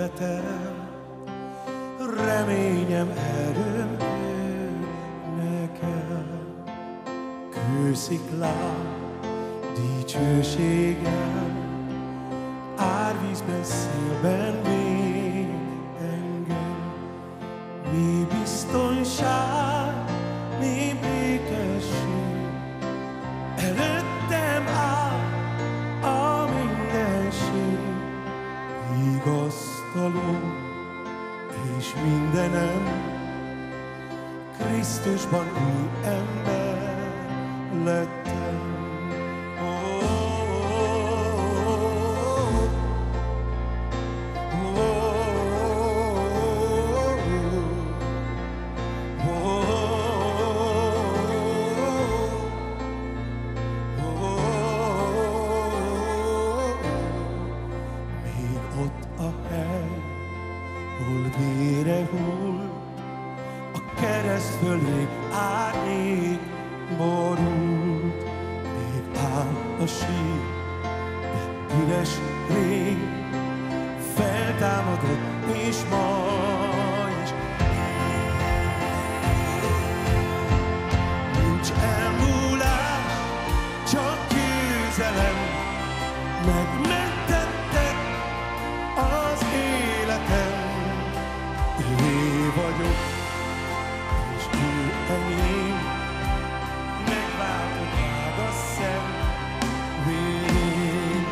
életem, reményem, erőm ő nekem. Kősziklám, dicsőségem, árvízben, szélben véd engem. Mi biztonság, mi békesség, előttem áll a mindenség. Vigasztalom és mindenem, Krisztusban új ember lettem. Vére hull, a kereszt fölé árnyék borult. Még áll a sír, de üres rég, feltámadott és ma is. Nincs elmúlás, csak győzelem, megmentettek az életem. Ővé vagyok, és ő enyém, megváltott a szemvén.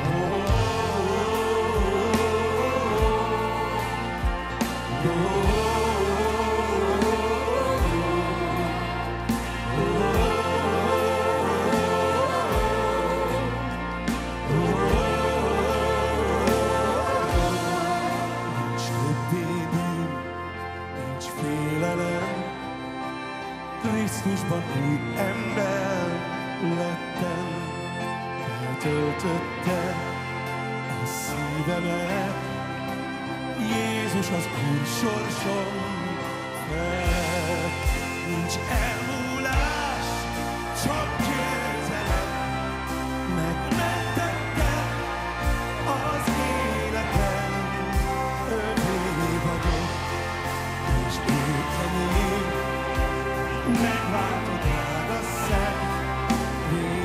Krisztusban új ember lettem, eltöltötte a szívemet. Jézus az Úr sorsom fett. Nincs elmúlás, csak győzelem, megmentette az életem. Övé vagyok, és ő enyém, megváltott rád a szemvén.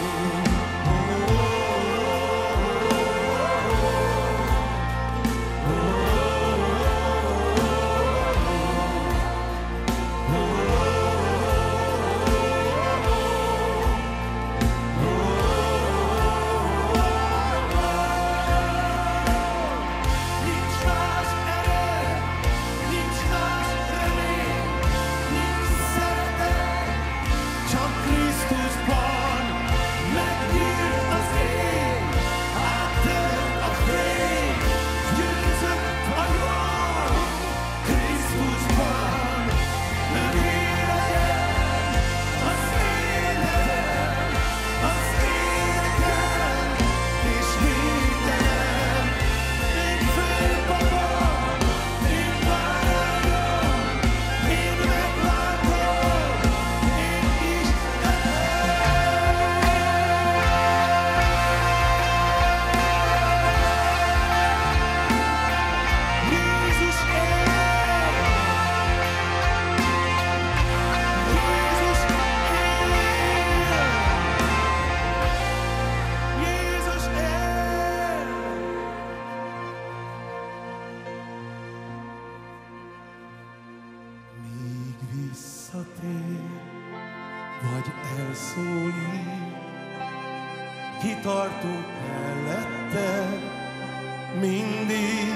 Vagy elszólít, kitartunk mellette mindig,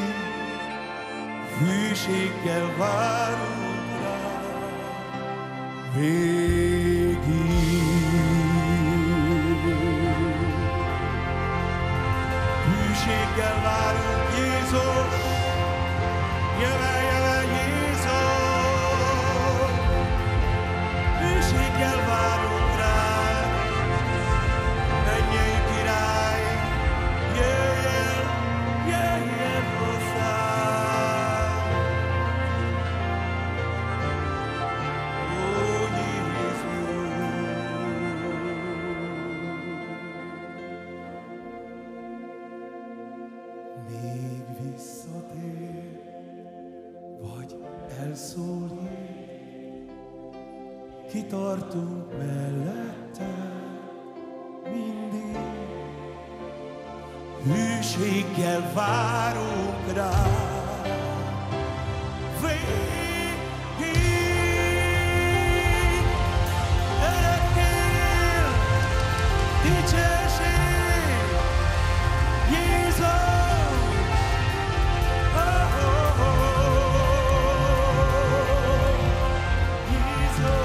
hűséggel várunk rá végig. Hűséggel várunk, Jézus, jöjjön, jöjjön, Jézus. Hűséggel várunk rád, mennyei király, jöjjön, jöjjön hozzám. Ó, Jézus! Még visszatér, vagy elszólít, kitartunk mellette mindig. Hűséggel várunk rá, végig, örökkél, dicsőség, Jézus! Oh, oh, oh, Jézus!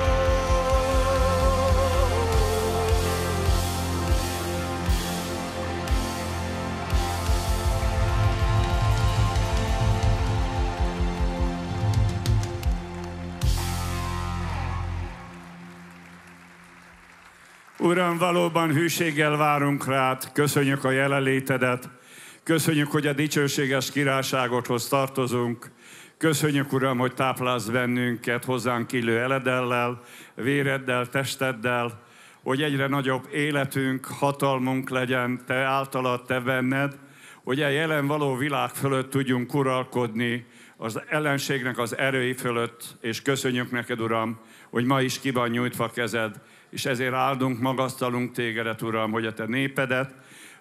Uram, valóban hűséggel várunk rád, köszönjük a jelenlétedet, köszönjük, hogy a dicsőséges királyságodhoz tartozunk, köszönjük, Uram, hogy táplálsz bennünket hozzánk illő eledellel, véreddel, testeddel, hogy egyre nagyobb életünk, hatalmunk legyen te általad, te benned, hogy a jelen való világ fölött tudjunk uralkodni, az ellenségnek az erői fölött, és köszönjük neked, Uram, hogy ma is ki van nyújtva kezed, és ezért áldunk, magasztalunk tégedet, Uram, hogy a te népedet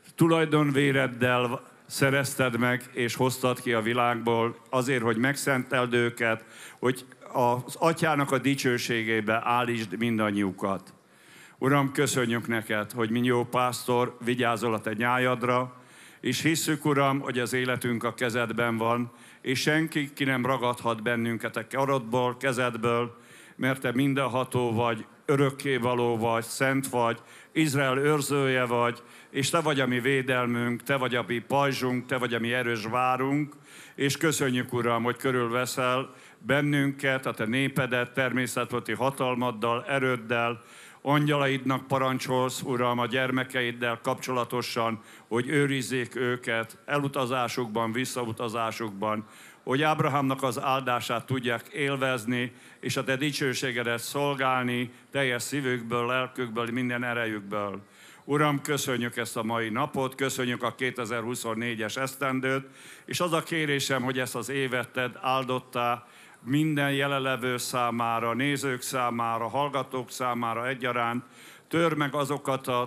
tulajdonvéreddel szerezted meg, és hoztad ki a világból, azért, hogy megszenteld őket, hogy az Atyának a dicsőségébe állítsd mindannyiukat. Uram, köszönjük neked, hogy mint jó pásztor vigyázol a te nyájadra, és hisszük, Uram, hogy az életünk a kezedben van, és senki ki nem ragadhat bennünket a karodból, kezedből, mert te mindenható vagy, örökkévaló vagy, szent vagy, Izrael őrzője vagy, és te vagy a mi védelmünk, te vagy a mi pajzsunk, te vagy a mi erős várunk, és köszönjük, Uram, hogy körülveszel bennünket, a te népedet, természeti hatalmaddal, erőddel, angyalaidnak parancsolsz, Uram, a gyermekeiddel kapcsolatosan, hogy őrizzék őket elutazásukban, visszautazásukban, hogy Ábrahámnak az áldását tudják élvezni, és a te dicsőségedet szolgálni teljes szívükből, lelkükből, minden erejükből. Uram, köszönjük ezt a mai napot, köszönjük a 2024-es esztendőt, és az a kérésem, hogy ezt az évet tedd áldottá minden jelenlevő számára, nézők számára, hallgatók számára egyaránt, tör meg azokat az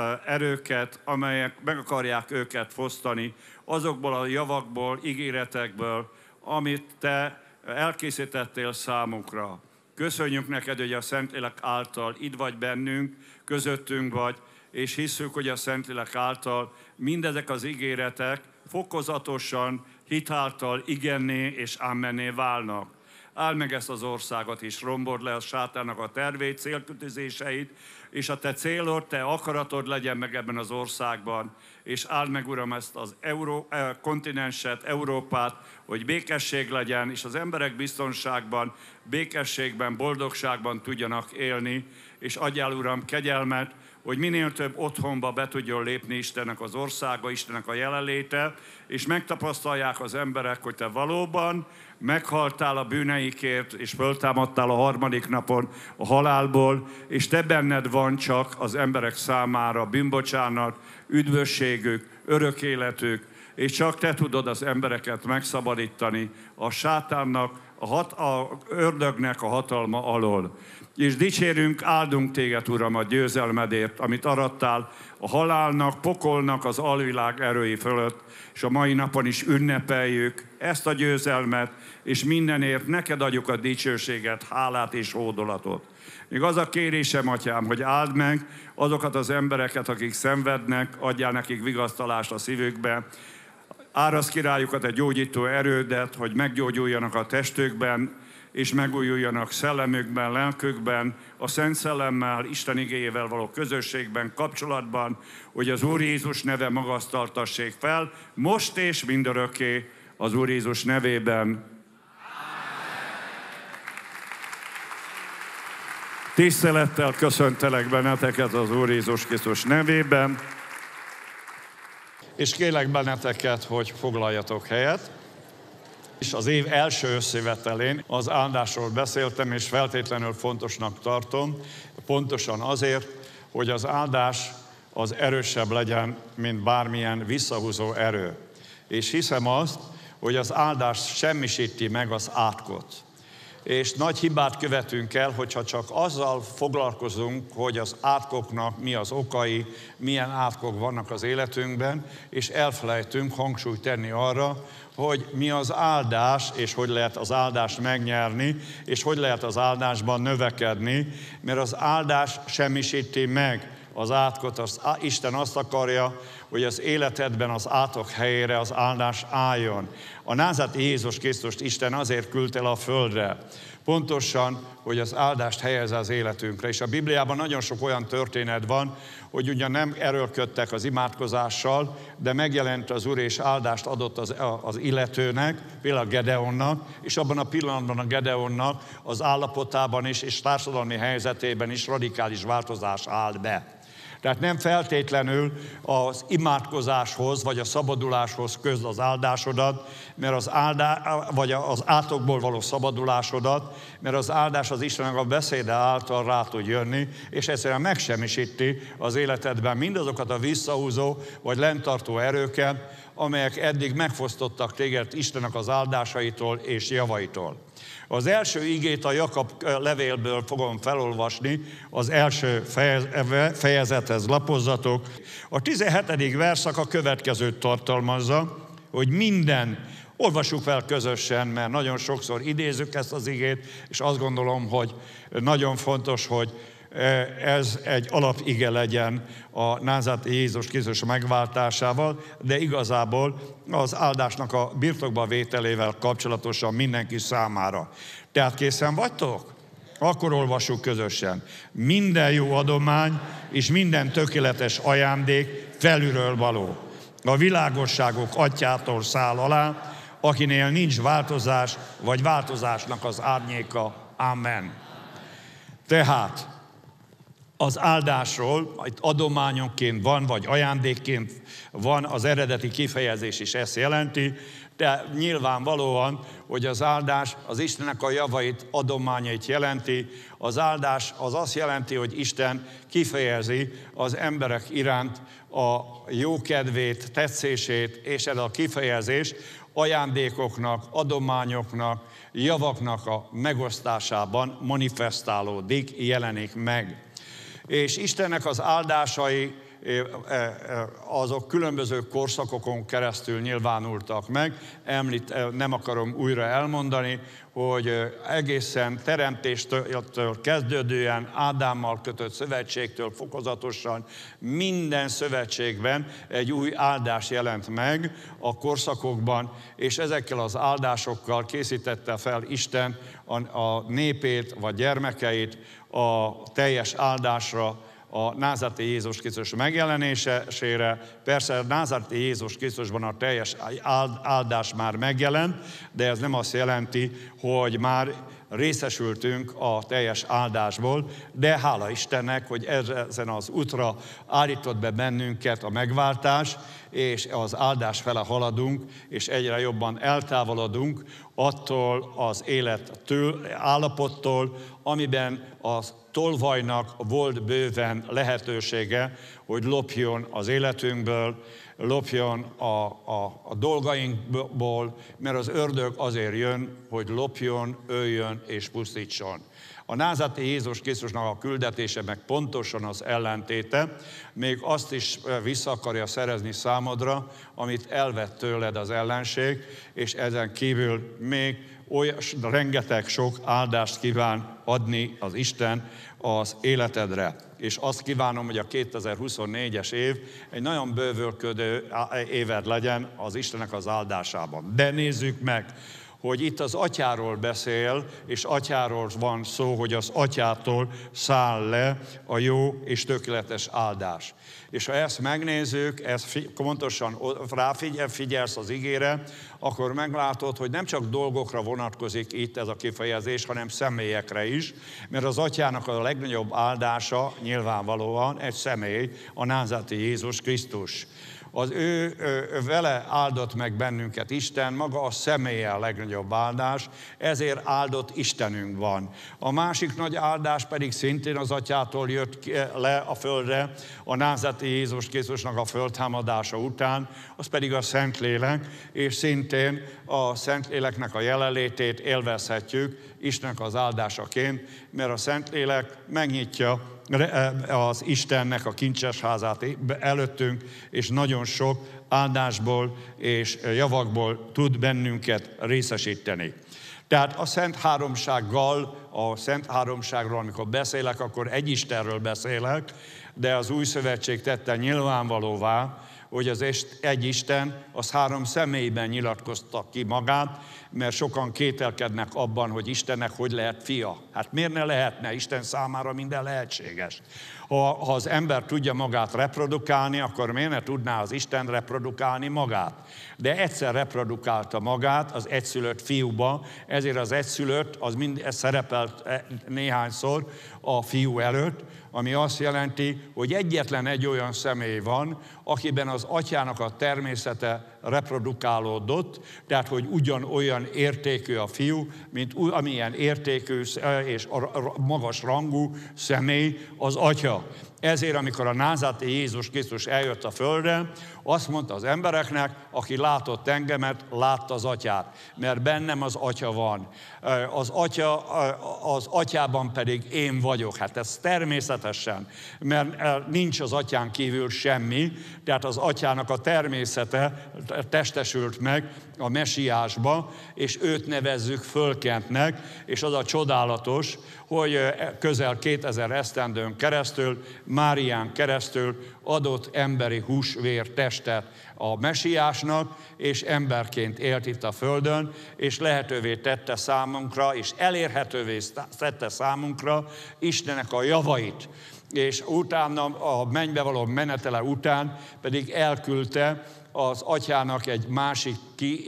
erőket, amelyek meg akarják őket fosztani, azokból a javakból, ígéretekből, amit te elkészítettél számukra. Köszönjük neked, hogy a Szentlélek által itt vagy bennünk, közöttünk vagy, és hisszük, hogy a Szentlélek által mindezek az ígéretek fokozatosan, hitáltal igenné és ámenné válnak. Áld meg ezt az országot is, rombold le a sátának a tervét, célkütőzéseit, és a te célod, te akaratod legyen meg ebben az országban, és áld meg, Uram, ezt az kontinenset, Európát, hogy békesség legyen, és az emberek biztonságban, békességben, boldogságban tudjanak élni, és adjál, Uram, kegyelmet, hogy minél több otthonba be tudjon lépni Istennek az országa, Istennek a jelenléte, és megtapasztalják az emberek, hogy te valóban meghaltál a bűneikért, és föltámadtál a harmadik napon a halálból, és te benned van csak az emberek számára bűnbocsánat, üdvösségük, örök életük, és csak te tudod az embereket megszabadítani a sátánnak, a ördögnek a hatalma alól. És dicsérünk, áldunk téged, Uram, a győzelmedért, amit arattál a halálnak, pokolnak, az alvilág erői fölött, és a mai napon is ünnepeljük ezt a győzelmet, és mindenért neked adjuk a dicsőséget, hálát és hódolatot. Még az a kérésem, Atyám, hogy áld meg azokat az embereket, akik szenvednek, adjál nekik vigasztalást a szívükbe, árasz királyukat egy gyógyító erődet, hogy meggyógyuljanak a testükben, és megújuljanak szellemükben, lelkükben, a Szent Szellemmel, Isten igéjével való közösségben, kapcsolatban, hogy az Úr Jézus neve magasztaltassék fel, most és mindörökké az Úr Jézus nevében. Tisztelettel köszöntelek benneteket az Úr Jézus Krisztus nevében, és kérlek benneteket, hogy foglaljatok helyet. És az év első összevetelén az áldásról beszéltem, és feltétlenül fontosnak tartom, pontosan azért, hogy az áldás az erősebb legyen, mint bármilyen visszahúzó erő. És hiszem azt, hogy az áldás semmisíti meg az átkot. És nagy hibát követünk el, hogyha csak azzal foglalkozunk, hogy az átkoknak mi az okai, milyen átkok vannak az életünkben, és elfelejtünk hangsúlyt tenni arra, hogy mi az áldás, és hogy lehet az áldást megnyerni, és hogy lehet az áldásban növekedni, mert az áldás semmisíti meg az átkot. Isten azt akarja, hogy az életedben az átok helyére az áldás álljon. A názáreti Jézus Krisztust Isten azért küldte el a földre, pontosan, hogy az áldást helyezze az életünkre. És a Bibliában nagyon sok olyan történet van, hogy ugyan nem erőlködtek az imádkozással, de megjelent az Úr és áldást adott az illetőnek, például Gedeonnak, és abban a pillanatban a Gedeonnak az állapotában is és társadalmi helyzetében is radikális változás állt be. Tehát nem feltétlenül az imádkozáshoz vagy a szabaduláshoz közd az áldásodat, mert vagy az átokból való szabadulásodat, mert az áldás az Istennek a beszéde által rá tud jönni, és egyszerűen megsemmisíti az életedben mindazokat a visszahúzó vagy lenntartó erőket, amelyek eddig megfosztottak téged Istennek az áldásaitól és javaitól. Az első igét a Jakab levélből fogom felolvasni, az első fejezethez lapozzatok. A 17. verszak a következőt tartalmazza, hogy olvassuk fel közösen, mert nagyon sokszor idézzük ezt az igét, és azt gondolom, hogy nagyon fontos, hogy ez egy alapige legyen a názáreti Jézus Krisztus megváltásával, de igazából az áldásnak a birtokba vételével kapcsolatosan mindenki számára. Tehát készen vagytok? Akkor olvassuk közösen. Minden jó adomány és minden tökéletes ajándék felülről való. A világosságok atyától száll alá, akinél nincs változás, vagy változásnak az árnyéka. Amen. Tehát az áldásról, itt adományonként van, vagy ajándékként van, az eredeti kifejezés is ezt jelenti, de nyilvánvalóan, hogy az áldás az Istennek a javait, adományait jelenti. Az áldás az azt jelenti, hogy Isten kifejezi az emberek iránt a jókedvét, tetszését, és ez a kifejezés ajándékoknak, adományoknak, javaknak a megosztásában manifestálódik, jelenik meg. És Istennek az áldásai azok különböző korszakokon keresztül nyilvánultak meg. Nem akarom újra elmondani, hogy egészen teremtéstől kezdődően Ádámmal kötött szövetségtől fokozatosan minden szövetségben egy új áldás jelent meg a korszakokban, és ezekkel az áldásokkal készítette fel Isten a népét vagy gyermekeit a teljes áldásra, a názáreti Jézus Krisztus megjelenésére. Persze a názáreti Jézus Krisztusban a teljes áldás már megjelent, de ez nem azt jelenti, hogy már részesültünk a teljes áldásból, de hála Istennek, hogy ezen az útra állított be bennünket a megváltás, és az áldás fele haladunk, és egyre jobban eltávolodunk attól az élettől, állapottól, amiben az tolvajnak volt bőven lehetősége, hogy lopjon az életünkből, lopjon a dolgainkból, mert az ördög azért jön, hogy lopjon, öljön és pusztítson. A názáreti Jézus Krisztusnak a küldetése meg pontosan az ellentéte, még azt is vissza akarja szerezni számodra, amit elvett tőled az ellenség, és ezen kívül még rengeteg sok áldást kíván adni az Isten az életedre. És azt kívánom, hogy a 2024-es év egy nagyon bővölködő éved legyen az Istennek az áldásában. De nézzük meg, hogy itt az atyáról beszél, és atyáról van szó, hogy az atyától száll le a jó és tökéletes áldás. És ha ezt megnézzük, pontosan figyelsz az igére, akkor meglátod, hogy nem csak dolgokra vonatkozik itt ez a kifejezés, hanem személyekre is, mert az atyának a legnagyobb áldása nyilvánvalóan egy személy, a názáreti Jézus Krisztus. Az vele áldott meg bennünket Isten, maga a személye a legnagyobb áldás, ezért áldott Istenünk van. A másik nagy áldás pedig szintén az Atyától jött le a földre, a názáreti Jézus Krisztusnak a földtámadása után, az pedig a Szentlélek, és szintén a Szentléleknek a jelenlétét élvezhetjük Istennek az áldásaként, mert a Szentlélek megnyitja az Istennek a kincses házát előttünk, és nagyon sok áldásból és javakból tud bennünket részesíteni. Tehát a Szent Háromságról, amikor beszélek, akkor egy Istenről beszélek, de az Új Szövetség tette nyilvánvalóvá, hogy az egy Isten, az 3 személyben nyilatkozta ki magát, mert sokan kételkednek abban, hogy Istennek hogy lehet fia. Hát miért ne lehetne? Isten számára minden lehetséges. Ha az ember tudja magát reprodukálni, akkor miért ne tudná az Isten reprodukálni magát? De egyszer reprodukálta magát az egyszülött fiúba, ezért az egyszülött, ez szerepelt néhányszor a fiú előtt, ami azt jelenti, hogy egyetlen egy olyan személy van, akiben az atyának a természete reprodukálódott, tehát hogy ugyanolyan értékű a fiú, mint amilyen értékű és magas rangú személy az atya. Ezért, amikor a názáreti Jézus Krisztus eljött a földre, azt mondta az embereknek, aki látott engemet, látta az atyát, mert bennem az atya van. Az atyában pedig én vagyok. Hát ez természetesen, mert nincs az atyán kívül semmi, tehát az atyának a természete testesült meg a mesiásba, és őt nevezzük fölkentnek, és az a csodálatos, hogy közel 2000 esztendőn keresztül, Márián keresztül adott emberi húsvér testet a mesiásnak, és emberként élt itt a földön, és lehetővé tette számunkra, és elérhetővé tette számunkra Istennek a javait. És utána, a mennybe való menetele után pedig elküldte az atyának egy másik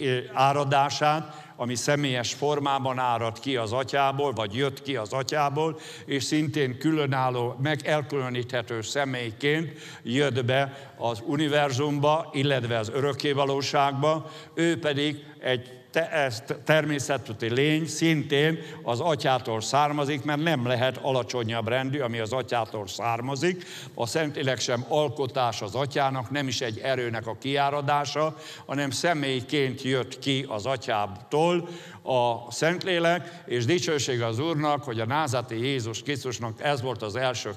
áradását, ami személyes formában árad ki az atyából, vagy jött ki az atyából, és szintén különálló, meg elkülöníthető személyként jött be az univerzumba, illetve az örökkévalóságba, ő pedig egy természetű lény, szintén az atyától származik, mert nem lehet alacsonyabb rendű, ami az atyától származik. A Szentlélek sem alkotás az atyának, nem is egy erőnek a kiáradása, hanem személyként jött ki az atyától a Szentlélek, és dicsőség az Úrnak, hogy a názáreti Jézus Krisztusnak ez volt az első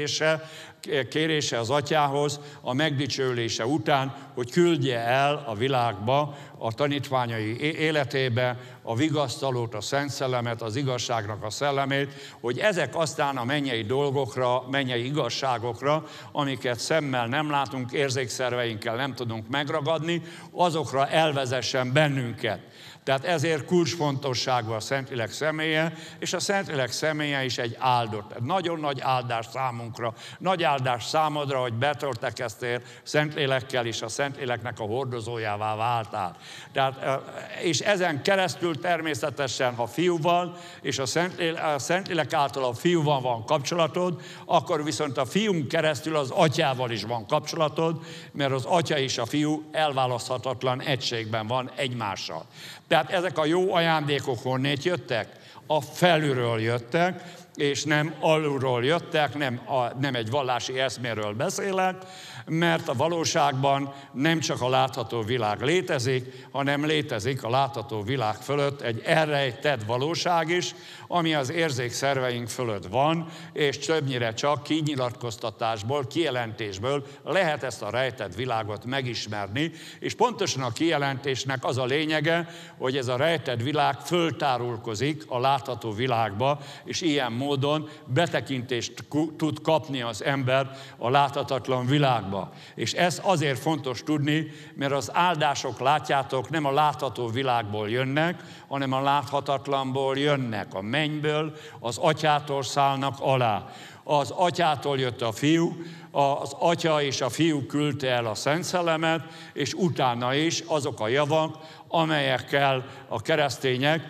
kérése az atyához a megdicsőlése után, hogy küldje el a világba a tanítványai életébe a vigasztalót, a Szent Szellemet, az igazságnak a szellemét, hogy ezek aztán a mennyei dolgokra, mennyei igazságokra, amiket szemmel nem látunk, érzékszerveinkkel nem tudunk megragadni, azokra elvezessen bennünket. Tehát ezért kulcsfontosságú a Szentlélek személye, és a Szentlélek személye is egy áldott. Nagyon nagy áldás számunkra, nagy áldás számodra, hogy betöltekeztél Szentlélekkel, és a Szentléleknek a hordozójává váltál. Tehát, és ezen keresztül természetesen, ha fiúval, és a Szentlélek által a fiúval van kapcsolatod, akkor viszont a fiún keresztül az atyával is van kapcsolatod, mert az atya és a fiú elválaszthatatlan egységben van egymással. Tehát ezek a jó ajándékok honnét jöttek? A felülről jöttek, és nem alulról jöttek, nem egy vallási eszméről beszélek, mert a valóságban nem csak a látható világ létezik, hanem létezik a látható világ fölött egy elrejtett valóság is, ami az érzékszerveink fölött van, és többnyire csak kinyilatkoztatásból, kijelentésből lehet ezt a rejtett világot megismerni, és pontosan a kijelentésnek az a lényege, hogy ez a rejtett világ föltárulkozik a látható világba, és ilyen módon betekintést tud kapni az ember a láthatatlan világba. És ez azért fontos tudni, mert az áldások, látjátok, nem a látható világból jönnek, hanem a láthatatlanból jönnek, a mennyből, az atyától szállnak alá. Az atyától jött a fiú, az atya és a fiú küldte el a Szent Szellemet, és utána is azok a javak, amelyekkel a keresztények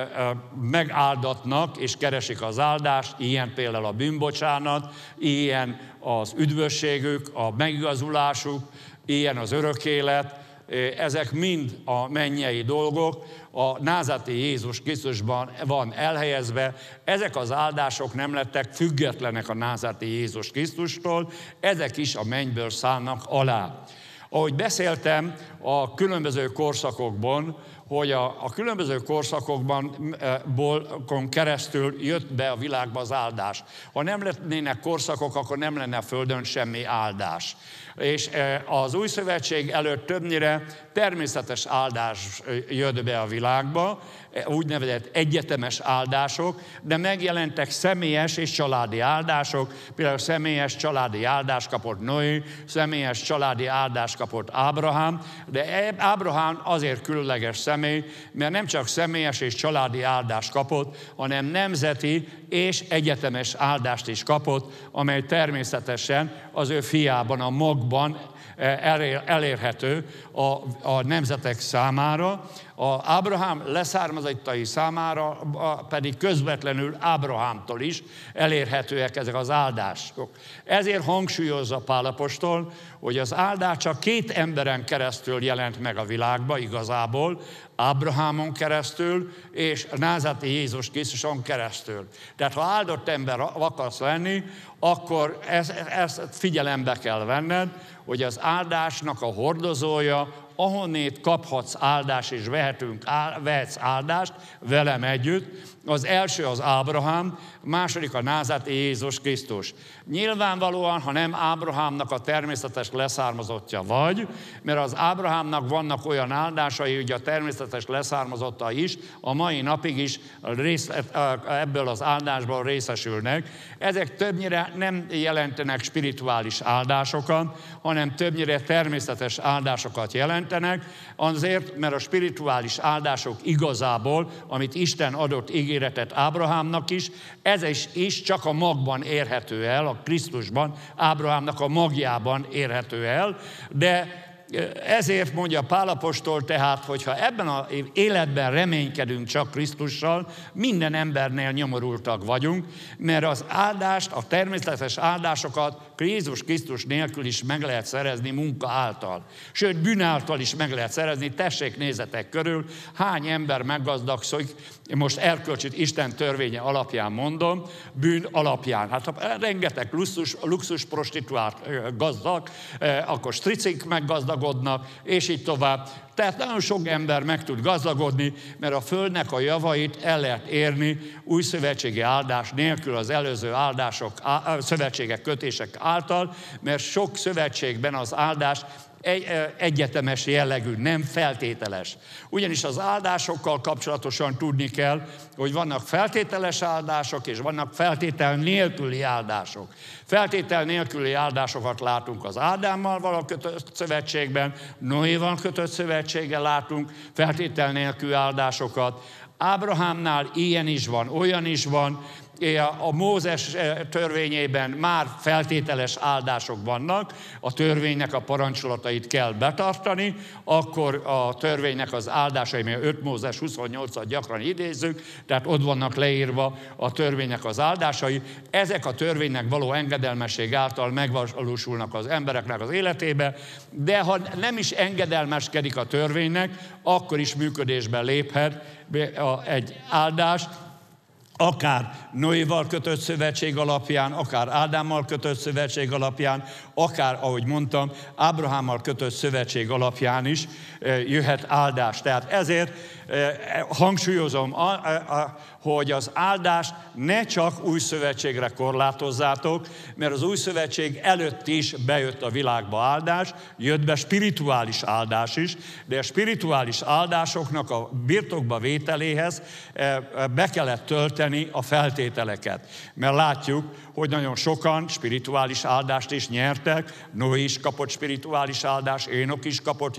megáldatnak és keresik az áldást, ilyen például a bűnbocsánat, ilyen az üdvösségük, a megigazulásuk, ilyen az örök élet, ezek mind a mennyei dolgok, a názáreti Jézus Krisztusban van elhelyezve. Ezek az áldások nem lettek függetlenek a názáreti Jézus Krisztustól, ezek is a mennyből szállnak alá. Ahogy beszéltem a különböző korszakokban, hogy a különböző korszakokban keresztül jött be a világba az áldás. Ha nem lennének korszakok, akkor nem lenne a Földön semmi áldás. És az Új Szövetség előtt többnyire természetes áldás jött be a világba, úgynevezett egyetemes áldások, de megjelentek személyes és családi áldások, például személyes családi áldást kapott Noé, személyes családi áldást kapott Ábrahám, de Ábrahám azért különleges személy, mert nem csak személyes és családi áldást kapott, hanem nemzeti és egyetemes áldást is kapott, amely természetesen az ő fiában, a magban elérhető a nemzetek számára, Ábrahám leszármazottai számára pedig közvetlenül Ábrahámtól is elérhetőek ezek az áldások. Ezért hangsúlyozza Pál apostol, hogy az áldás csak két emberen keresztül jelent meg a világba igazából, Ábrahámon keresztül és názáreti Jézus Krisztuson keresztül. Tehát ha áldott ember akarsz lenni, akkor ezt figyelembe kell venned, hogy az áldásnak a hordozója, ahonnét kaphatsz áldást és vehetsz áldást velem együtt. Az első az Ábrahám, második a názáreti Jézus Krisztus. Nyilvánvalóan, ha nem Ábrahámnak a természetes leszármazottja vagy, mert az Ábrahámnak vannak olyan áldásai, hogy a természetes leszármazotta is, a mai napig is ebből az áldásból részesülnek. Ezek többnyire nem jelentenek spirituális áldásokat, hanem többnyire természetes áldásokat jelentenek, azért, mert a spirituális áldások igazából, amit Isten adott ígéretet Ábrahámnak is, ez is csak a magban érhető el, a Krisztusban, Ábrahámnak a magjában érhető el, de ezért mondja Pál apostol tehát, hogyha ebben az életben reménykedünk csak Krisztussal, minden embernél nyomorultak vagyunk, mert az áldást, a természetes áldásokat Jézus Krisztus nélkül is meg lehet szerezni munka által. Sőt, bűn által is meg lehet szerezni. Tessék, nézzetek körül, hány ember meggazdagszik, most erkölcsi Isten törvénye alapján mondom, bűn alapján. Hát ha rengeteg luxus prostituált gazdag, akkor stricik meggazdagodnak, és így tovább. Tehát nagyon sok ember meg tud gazdagodni, mert a földnek a javait el lehet érni újszövetségi áldás nélkül az előző áldások, szövetségek, kötések által, mert sok szövetségben az áldás egyetemes jellegű, nem feltételes. Ugyanis az áldásokkal kapcsolatosan tudni kell, hogy vannak feltételes áldások, és vannak feltétel nélküli áldások. Feltétel nélküli áldásokat látunk az Ádámmal való kötött szövetségben, Noéval kötött szövetséggel látunk feltétel nélküli áldásokat. Ábrahámnál ilyen is van, olyan is van, a Mózes törvényében már feltételes áldások vannak, a törvénynek a parancsolatait kell betartani, akkor a törvénynek az áldásai, mert 5 Mózes 28-at gyakran idézzük, tehát ott vannak leírva a törvénynek az áldásai. Ezek a törvénynek való engedelmesség által megvalósulnak az embereknek az életébe, de ha nem is engedelmeskedik a törvénynek, akkor is működésbe léphet egy áldás, akár Noéval kötött szövetség alapján, akár Ádámmal kötött szövetség alapján, akár, ahogy mondtam, Ábrahámmal kötött szövetség alapján is jöhet áldás. Tehát ezért hangsúlyozom, hogy az áldást ne csak új szövetségre korlátozzátok, mert az új szövetség előtt is bejött a világba áldás, jött be spirituális áldás is, de a spirituális áldásoknak a birtokba vételéhez be kellett tölteni a feltételeket. Mert látjuk, hogy nagyon sokan spirituális áldást is nyertek, Noé is kapott spirituális áldást, Énok is kapott,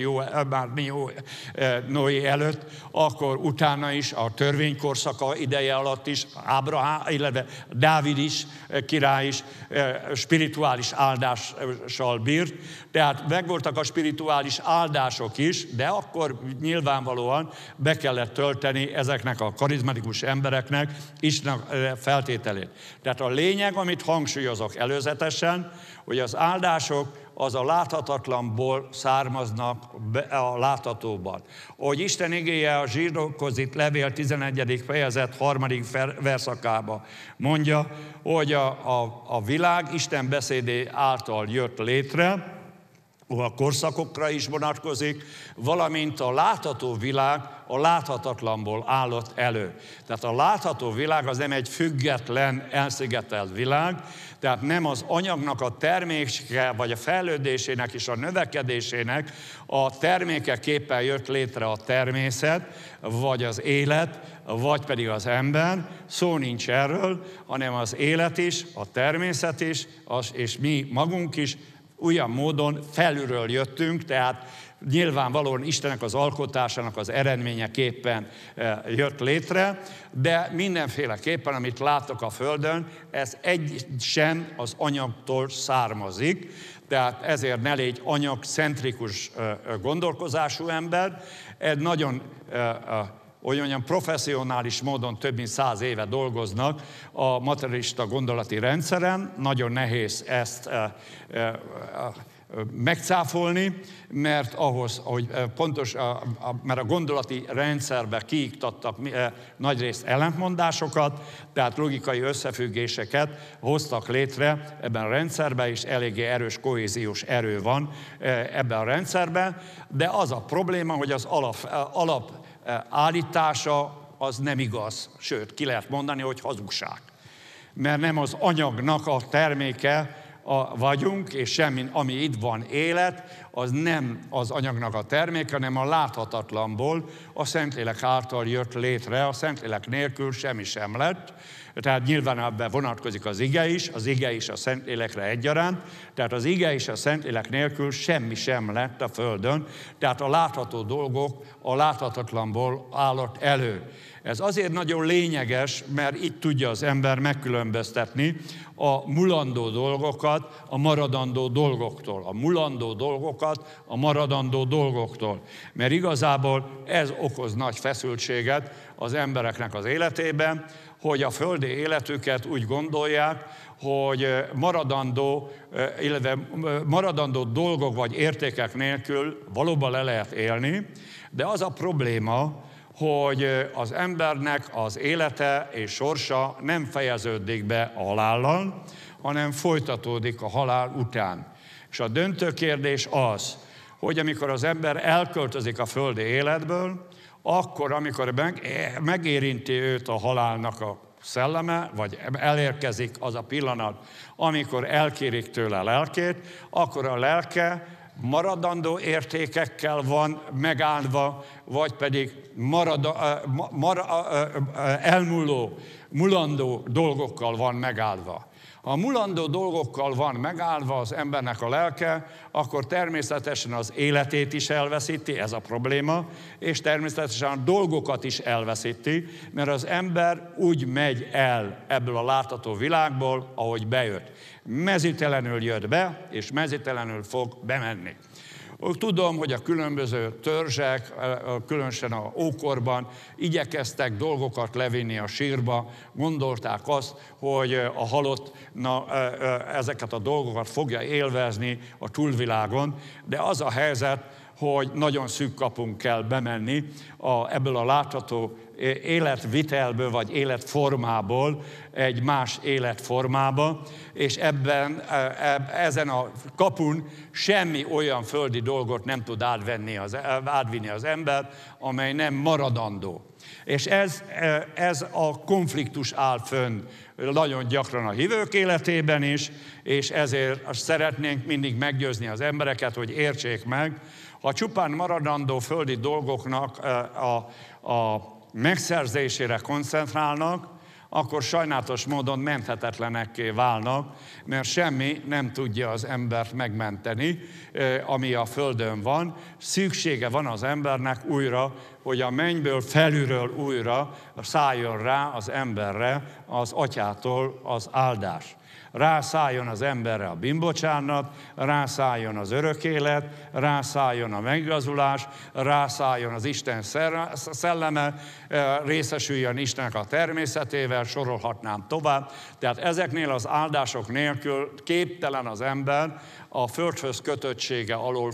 Noé előtt, akkor utána is, a törvénykorszaka ideje alatt is, Ábrahám, illetve Dávid is, király is spirituális áldással bírt, tehát megvoltak a spirituális áldások is, de akkor nyilvánvalóan be kellett tölteni ezeknek a karizmatikus embereknek is feltételét. Tehát a lényeg, amit hangsúlyozok előzetesen, hogy az áldások az a láthatatlanból származnak a láthatóban. Ahogy Isten igéje a Zsidókhoz itt levél 11. fejezet 3. verszakába mondja, hogy a világ Isten beszédé által jött létre, a korszakokra is vonatkozik, valamint a látható világ a láthatatlanból állott elő. Tehát a látható világ az nem egy független, elszigetelt világ, tehát nem az anyagnak a terméke, vagy a fejlődésének és a növekedésének a termékeképpen jött létre a természet, vagy az élet, vagy pedig az ember. Szó nincs erről, hanem az élet is, a természet is, és mi magunk is olyan módon felülről jöttünk, tehát nyilvánvalóan Istennek az alkotásának az eredményeképpen jött létre, de mindenféleképpen, amit látok a Földön, ez egy sem az anyagtól származik, tehát ezért ne légy anyagcentrikus gondolkozású ember, egy nagyon olyan professzionális módon több mint 100 éve dolgoznak a materialista gondolati rendszeren. Nagyon nehéz ezt megcáfolni, mert ahhoz, hogy pontos, mert a gondolati rendszerbe kiiktattak nagyrészt ellentmondásokat, tehát logikai összefüggéseket hoztak létre ebben a rendszerben, és eléggé erős kohéziós erő van ebben a rendszerben, de az a probléma, hogy az alap állítása az nem igaz, sőt, ki lehet mondani, hogy hazugság. Mert nem az anyagnak a terméke vagyunk, és semmi, ami itt van élet, az nem az anyagnak a terméke, hanem a láthatatlanból a Szentlélek által jött létre, a Szentlélek nélkül semmi sem lett. Tehát nyilván ebben vonatkozik az ige is a Szentlélekre egyaránt, tehát az ige és a Szentlélek nélkül semmi sem lett a Földön, tehát a látható dolgok a láthatatlanból állott elő. Ez azért nagyon lényeges, mert itt tudja az ember megkülönböztetni a mulandó dolgokat a maradandó dolgoktól. A mulandó dolgokat a maradandó dolgoktól. Mert igazából ez okoz nagy feszültséget az embereknek az életében, hogy a földi életüket úgy gondolják, hogy maradandó dolgok vagy értékek nélkül valóban le lehet élni, de az a probléma, hogy az embernek az élete és sorsa nem fejeződik be a halállal, hanem folytatódik a halál után. És a döntő kérdés az, hogy amikor az ember elköltözik a földi életből, akkor, amikor megérinti őt a halálnak a szelleme, vagy elérkezik az a pillanat, amikor elkérik tőle a lelkét, akkor a lelke maradandó értékekkel van megáldva, vagy pedig mulandó dolgokkal van megáldva. Ha a mulandó dolgokkal van megáldva az embernek a lelke, akkor természetesen az életét is elveszíti, ez a probléma, és természetesen a dolgokat is elveszíti, mert az ember úgy megy el ebből a látható világból, ahogy bejött. Mezítelenül jött be, és mezítelenül fog bemenni. Tudom, hogy a különböző törzsek, különösen a ókorban igyekeztek dolgokat levinni a sírba, gondolták azt, hogy a halott ezeket a dolgokat fogja élvezni a túlvilágon, de az a helyzet, hogy nagyon szűk kapunk kell bemenni ebből a látható életvitelből, vagy életformából egy más életformába, és ezen a kapun semmi olyan földi dolgot nem tud átvinni az ember, amely nem maradandó. És ez a konfliktus áll fönn nagyon gyakran a hívők életében is, és ezért szeretnénk mindig meggyőzni az embereket, hogy értsék meg, ha csupán maradandó földi dolgoknak a megszerzésére koncentrálnak, akkor sajnálatos módon menthetetlenekké válnak, mert semmi nem tudja az embert megmenteni, ami a földön van. Szüksége van az embernek újra, hogy a mennyből felülről újra szálljon rá az emberre az atyától az áldás. Rászálljon az emberre a bűnbocsánat, rászálljon az örök élet, rászálljon a megigazulás, rászálljon az Isten szelleme, részesüljön Istennek a természetével, sorolhatnám tovább. Tehát ezeknél az áldások nélkül képtelen az ember a földhöz kötöttsége alól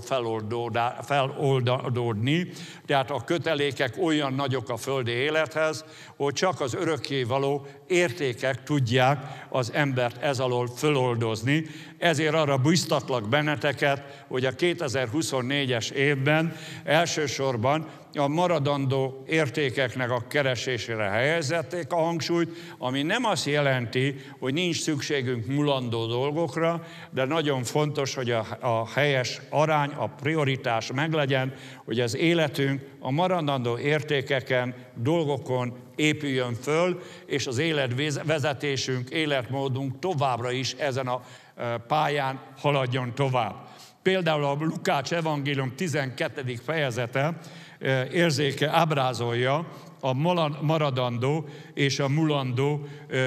feloldódni, tehát a kötelékek olyan nagyok a földi élethez, hogy csak az örökkévaló értékek tudják az embert ez alól föloldozni. Ezért arra biztatlak benneteket, hogy a 2024-es évben elsősorban a maradandó értékeknek a keresésére helyezették a hangsúlyt, ami nem azt jelenti, hogy nincs szükségünk mulandó dolgokra, de nagyon fontos, hogy a helyes arány, a prioritás meglegyen, hogy az életünk a maradandó értékeken, dolgokon épüljön föl, és az életvezetésünk, életmódunk továbbra is ezen a pályán haladjon tovább. Például a Lukács evangélium 12. fejezete érzéke ábrázolja a maradandó és a mulandó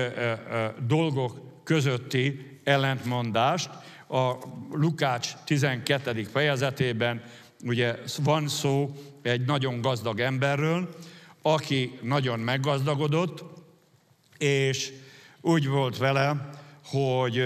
dolgok közötti ellentmondást. A Lukács 12. fejezetében ugye van szó egy nagyon gazdag emberről, aki nagyon meggazdagodott, és úgy volt vele, hogy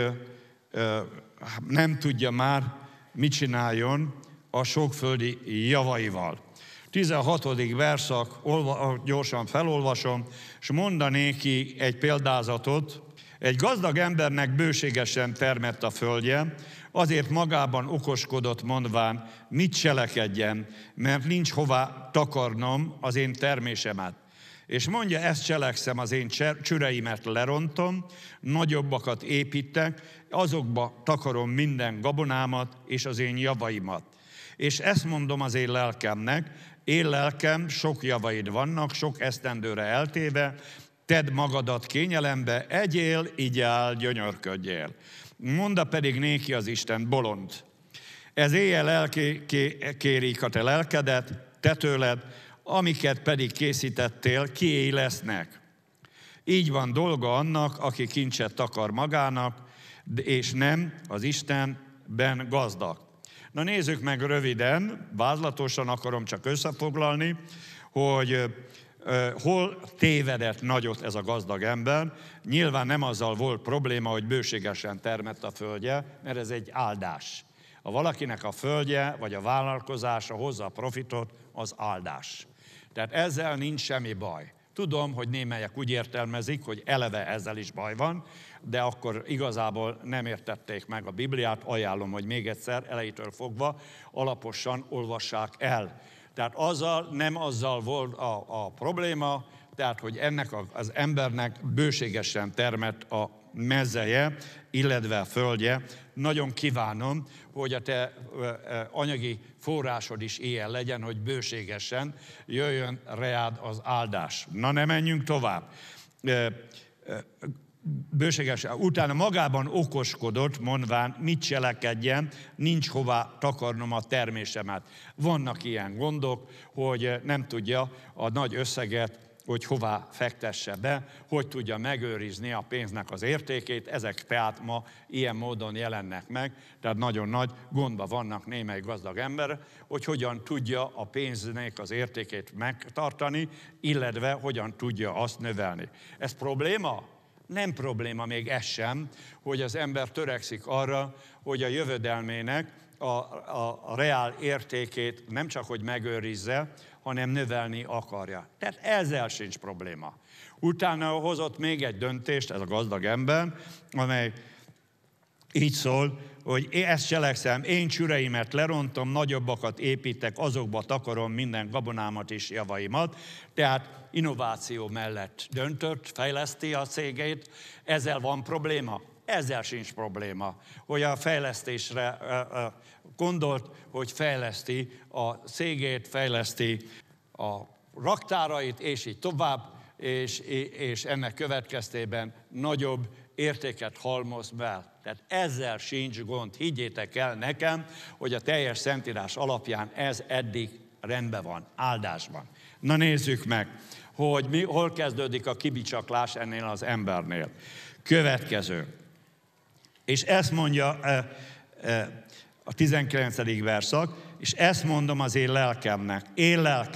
nem tudja már, mit csináljon a sokföldi javaival. 16. verszak, gyorsan felolvasom, és mondanék ki egy példázatot. Egy gazdag embernek bőségesen termett a földje, azért magában okoskodott, mondván, mit cselekedjen, mert nincs hová takarnom az én termésemet. És mondja, ezt cselekszem, az én csüreimet lerontom, nagyobbakat építek, azokba takarom minden gabonámat és az én javaimat. És ezt mondom az én lelkemnek, én lelkem, sok javaid vannak, sok esztendőre eltéve, tedd magadat kényelembe, egyél, igyál, gyönyörködjél. Monda pedig néki az Isten, bolond. Ez éjjel elkérik a te lelkedet, te tőled, amiket pedig készítettél, kié lesznek. Így van dolga annak, aki kincset takar magának, és nem az Istenben gazdag. Na nézzük meg röviden, vázlatosan akarom csak összefoglalni, hogy hol tévedett nagyot ez a gazdag ember. Nyilván nem azzal volt probléma, hogy bőségesen termett a földje, mert ez egy áldás. Ha valakinek a földje vagy a vállalkozása hozza a profitot, az áldás. Tehát ezzel nincs semmi baj. Tudom, hogy némelyek úgy értelmezik, hogy eleve ezzel is baj van, de akkor igazából nem értették meg a Bibliát, ajánlom, hogy még egyszer, elejétől fogva alaposan olvassák el. Tehát nem azzal volt a probléma, tehát hogy ennek az embernek bőségesen termett a mezzeje, illetve a földje. Nagyon kívánom, hogy a te anyagi forrásod is ilyen legyen, hogy bőségesen jöjjön reád az áldás. Na, ne menjünk tovább. Bőségesen. Utána magában okoskodott, mondván, mit cselekedjen, nincs hová takarnom a termésemet. Vannak ilyen gondok, hogy nem tudja a nagy összeget, hogy hová fektesse be, hogy tudja megőrizni a pénznek az értékét, ezek tehát ma ilyen módon jelennek meg, tehát nagyon nagy gondban vannak némely gazdag ember, hogy hogyan tudja a pénznek az értékét megtartani, illetve hogyan tudja azt növelni. Ez probléma? Nem probléma még ez sem, hogy az ember törekszik arra, hogy a jövedelmének a reál értékét nem csak hogy megőrizze, hanem növelni akarja. Tehát ezzel sincs probléma. Utána hozott még egy döntést, ez a gazdag ember, amely így szól, hogy ezt cselekszem, én csüreimet lerontom, nagyobbakat építek, azokba takarom minden gabonámat és javaimat. Tehát innováció mellett döntött, fejleszti a cégét. Ezzel van probléma? Ezzel sincs probléma, hogy a fejlesztésre gondolt, hogy fejleszti a cégét, fejleszti a raktárait, és így tovább, és ennek következtében nagyobb értéket halmoz be. Tehát ezzel sincs gond. Higgyétek el nekem, hogy a teljes Szentírás alapján ez eddig rendben van, áldásban. Na nézzük meg, hogy hol kezdődik a kibicsaklás ennél az embernél. Következő. És ezt mondja a 19. verszak, és ezt mondom az én lelkemnek. Én lelkem,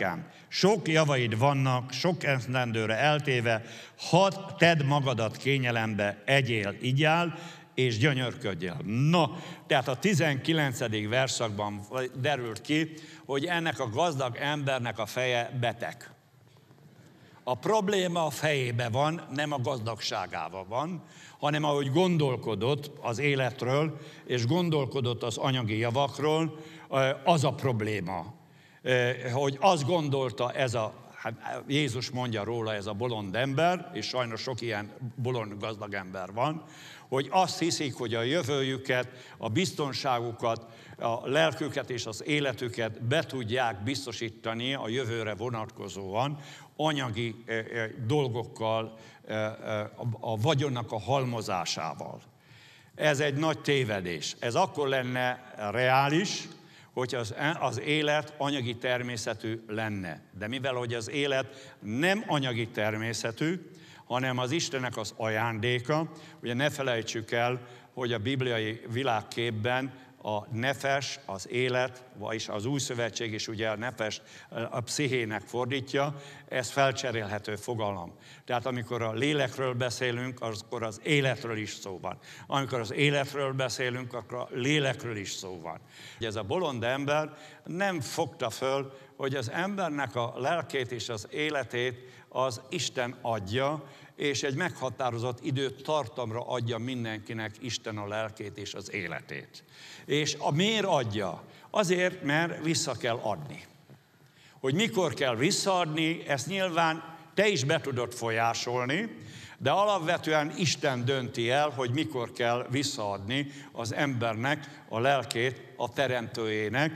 Sok javaid vannak, sok esztendőre eltéve, hadd tedd magadat kényelembe, egyél, igyál, és gyönyörködjél. Na, tehát a 19. verszakban derült ki, hogy ennek a gazdag embernek a feje beteg. A probléma a fejében van, nem a gazdagságában van, hanem ahogy gondolkodott az életről, és gondolkodott az anyagi javakról, az a probléma. Hogy azt gondolta hát Jézus mondja róla, ez a bolond ember, és sajnos sok ilyen bolond gazdag ember van, hogy azt hiszik, hogy a jövőjüket, a biztonságukat, a lelküket és az életüket be tudják biztosítani a jövőre vonatkozóan anyagi dolgokkal, a vagyonnak a halmozásával. Ez egy nagy tévedés. Ez akkor lenne reális, hogy az élet anyagi természetű lenne. De mivel hogy az élet nem anyagi természetű, hanem az Istennek az ajándéka, ugye ne felejtsük el, hogy a bibliai világképben a nefes, az élet, vagyis az új szövetség is ugye a nefes a pszichének fordítja, ez felcserélhető fogalom. Tehát amikor a lélekről beszélünk, akkor az életről is szó van. Amikor az életről beszélünk, akkor a lélekről is szó van. Ez a bolond ember nem fogta föl, hogy az embernek a lelkét és az életét az Isten adja, és egy meghatározott időtartamra adja mindenkinek Isten a lelkét és az életét. És miért adja? Azért, mert vissza kell adni. Hogy mikor kell visszaadni, ezt nyilván te is be tudod folyásolni, de alapvetően Isten dönti el, hogy mikor kell visszaadni az embernek a lelkét, a teremtőjének,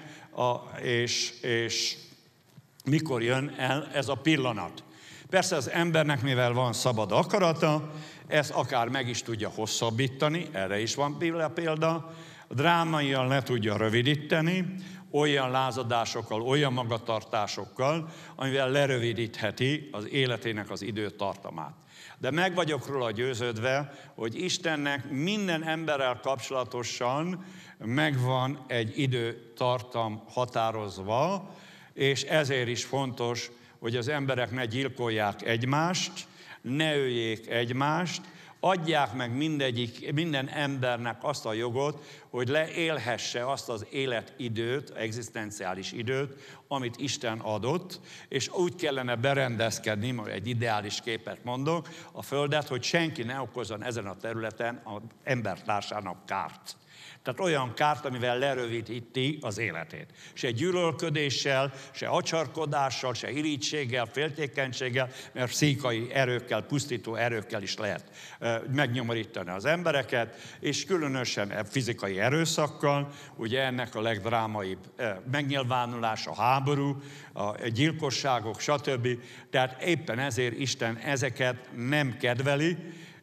és mikor jön el ez a pillanat. Persze az embernek, mivel van szabad akarata, ezt akár meg is tudja hosszabbítani, erre is van példa, drámaian le tudja rövidíteni, olyan lázadásokkal, olyan magatartásokkal, amivel lerövidítheti az életének az időtartamát. De meg vagyok róla győződve, hogy Istennek minden emberrel kapcsolatosan megvan egy időtartam határozva, és ezért is fontos, hogy az emberek ne gyilkolják egymást, ne öljék egymást, adják meg minden embernek azt a jogot, hogy leélhesse azt az életidőt, egzisztenciális időt, amit Isten adott, és úgy kellene berendezkedni, egy ideális képet mondok, a Földet, hogy senki ne okozzon ezen a területen az embertársának kárt. Tehát olyan kárt, amivel lerövidíti az életét. Se gyűlölködéssel, se acsarkodással, se irítséggel, féltékenységgel, mert pszichai erőkkel, pusztító erőkkel is lehet megnyomorítani az embereket, és különösen fizikai erőszakkal, ugye ennek a legdrámaibb megnyilvánulás, a háború, a gyilkosságok, stb. Tehát éppen ezért Isten ezeket nem kedveli,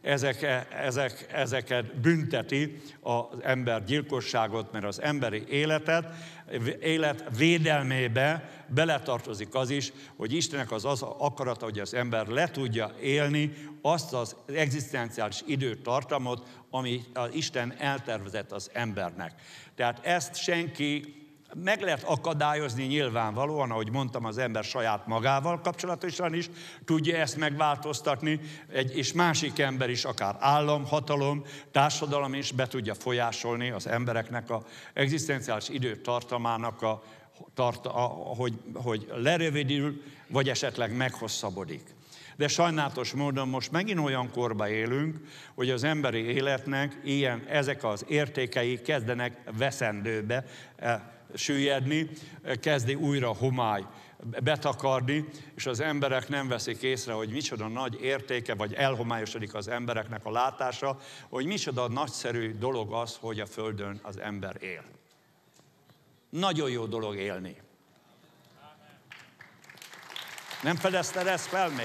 ezeket bünteti az ember gyilkosságot, mert az emberi élet védelmébe beletartozik az is, hogy Istennek az akarata, hogy az ember le tudja élni azt az egzisztenciális időtartamot, ami az Isten eltervezett az embernek. Tehát ezt senki meg lehet akadályozni nyilvánvalóan, ahogy mondtam, az ember saját magával kapcsolatosan is tudja ezt megváltoztatni, és másik ember is, akár állam, hatalom, társadalom is be tudja folyásolni az embereknek az egzisztenciális időtartamának, hogy lerövidül, vagy esetleg meghosszabbodik. De sajnálatos módon most megint olyan korba élünk, hogy az emberi életnek ezek az értékei kezdenek veszendőbe süllyedni, kezdi újra homály betakarni, és az emberek nem veszik észre, hogy micsoda nagy értéke, vagy elhomályosodik az embereknek a látása, hogy micsoda nagyszerű dolog az, hogy a Földön az ember él. Nagyon jó dolog élni. Nem fedezted ezt fel még?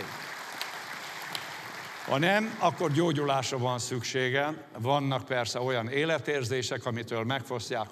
Ha nem, akkor gyógyulásra van szüksége. Vannak persze olyan életérzések, amitől megfosztják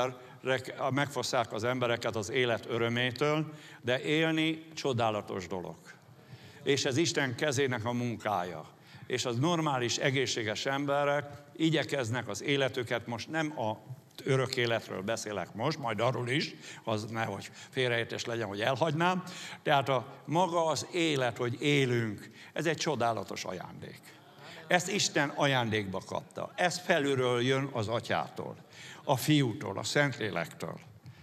az embereket az élet örömétől, de élni csodálatos dolog. És ez Isten kezének a munkája. És az normális, egészséges emberek igyekeznek az életüket most nem a örök életről beszélek most, majd arról is, az nehogy félreértés legyen, hogy elhagynám. Tehát maga az élet, hogy élünk, ez egy csodálatos ajándék. Ezt Isten ajándékba kapta. Ez felülről jön az Atyától, a Fiútól, a Szentlélektől.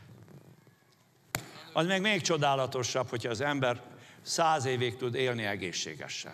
Az meg még csodálatosabb, hogyha az ember 100 évig tud élni egészségesen.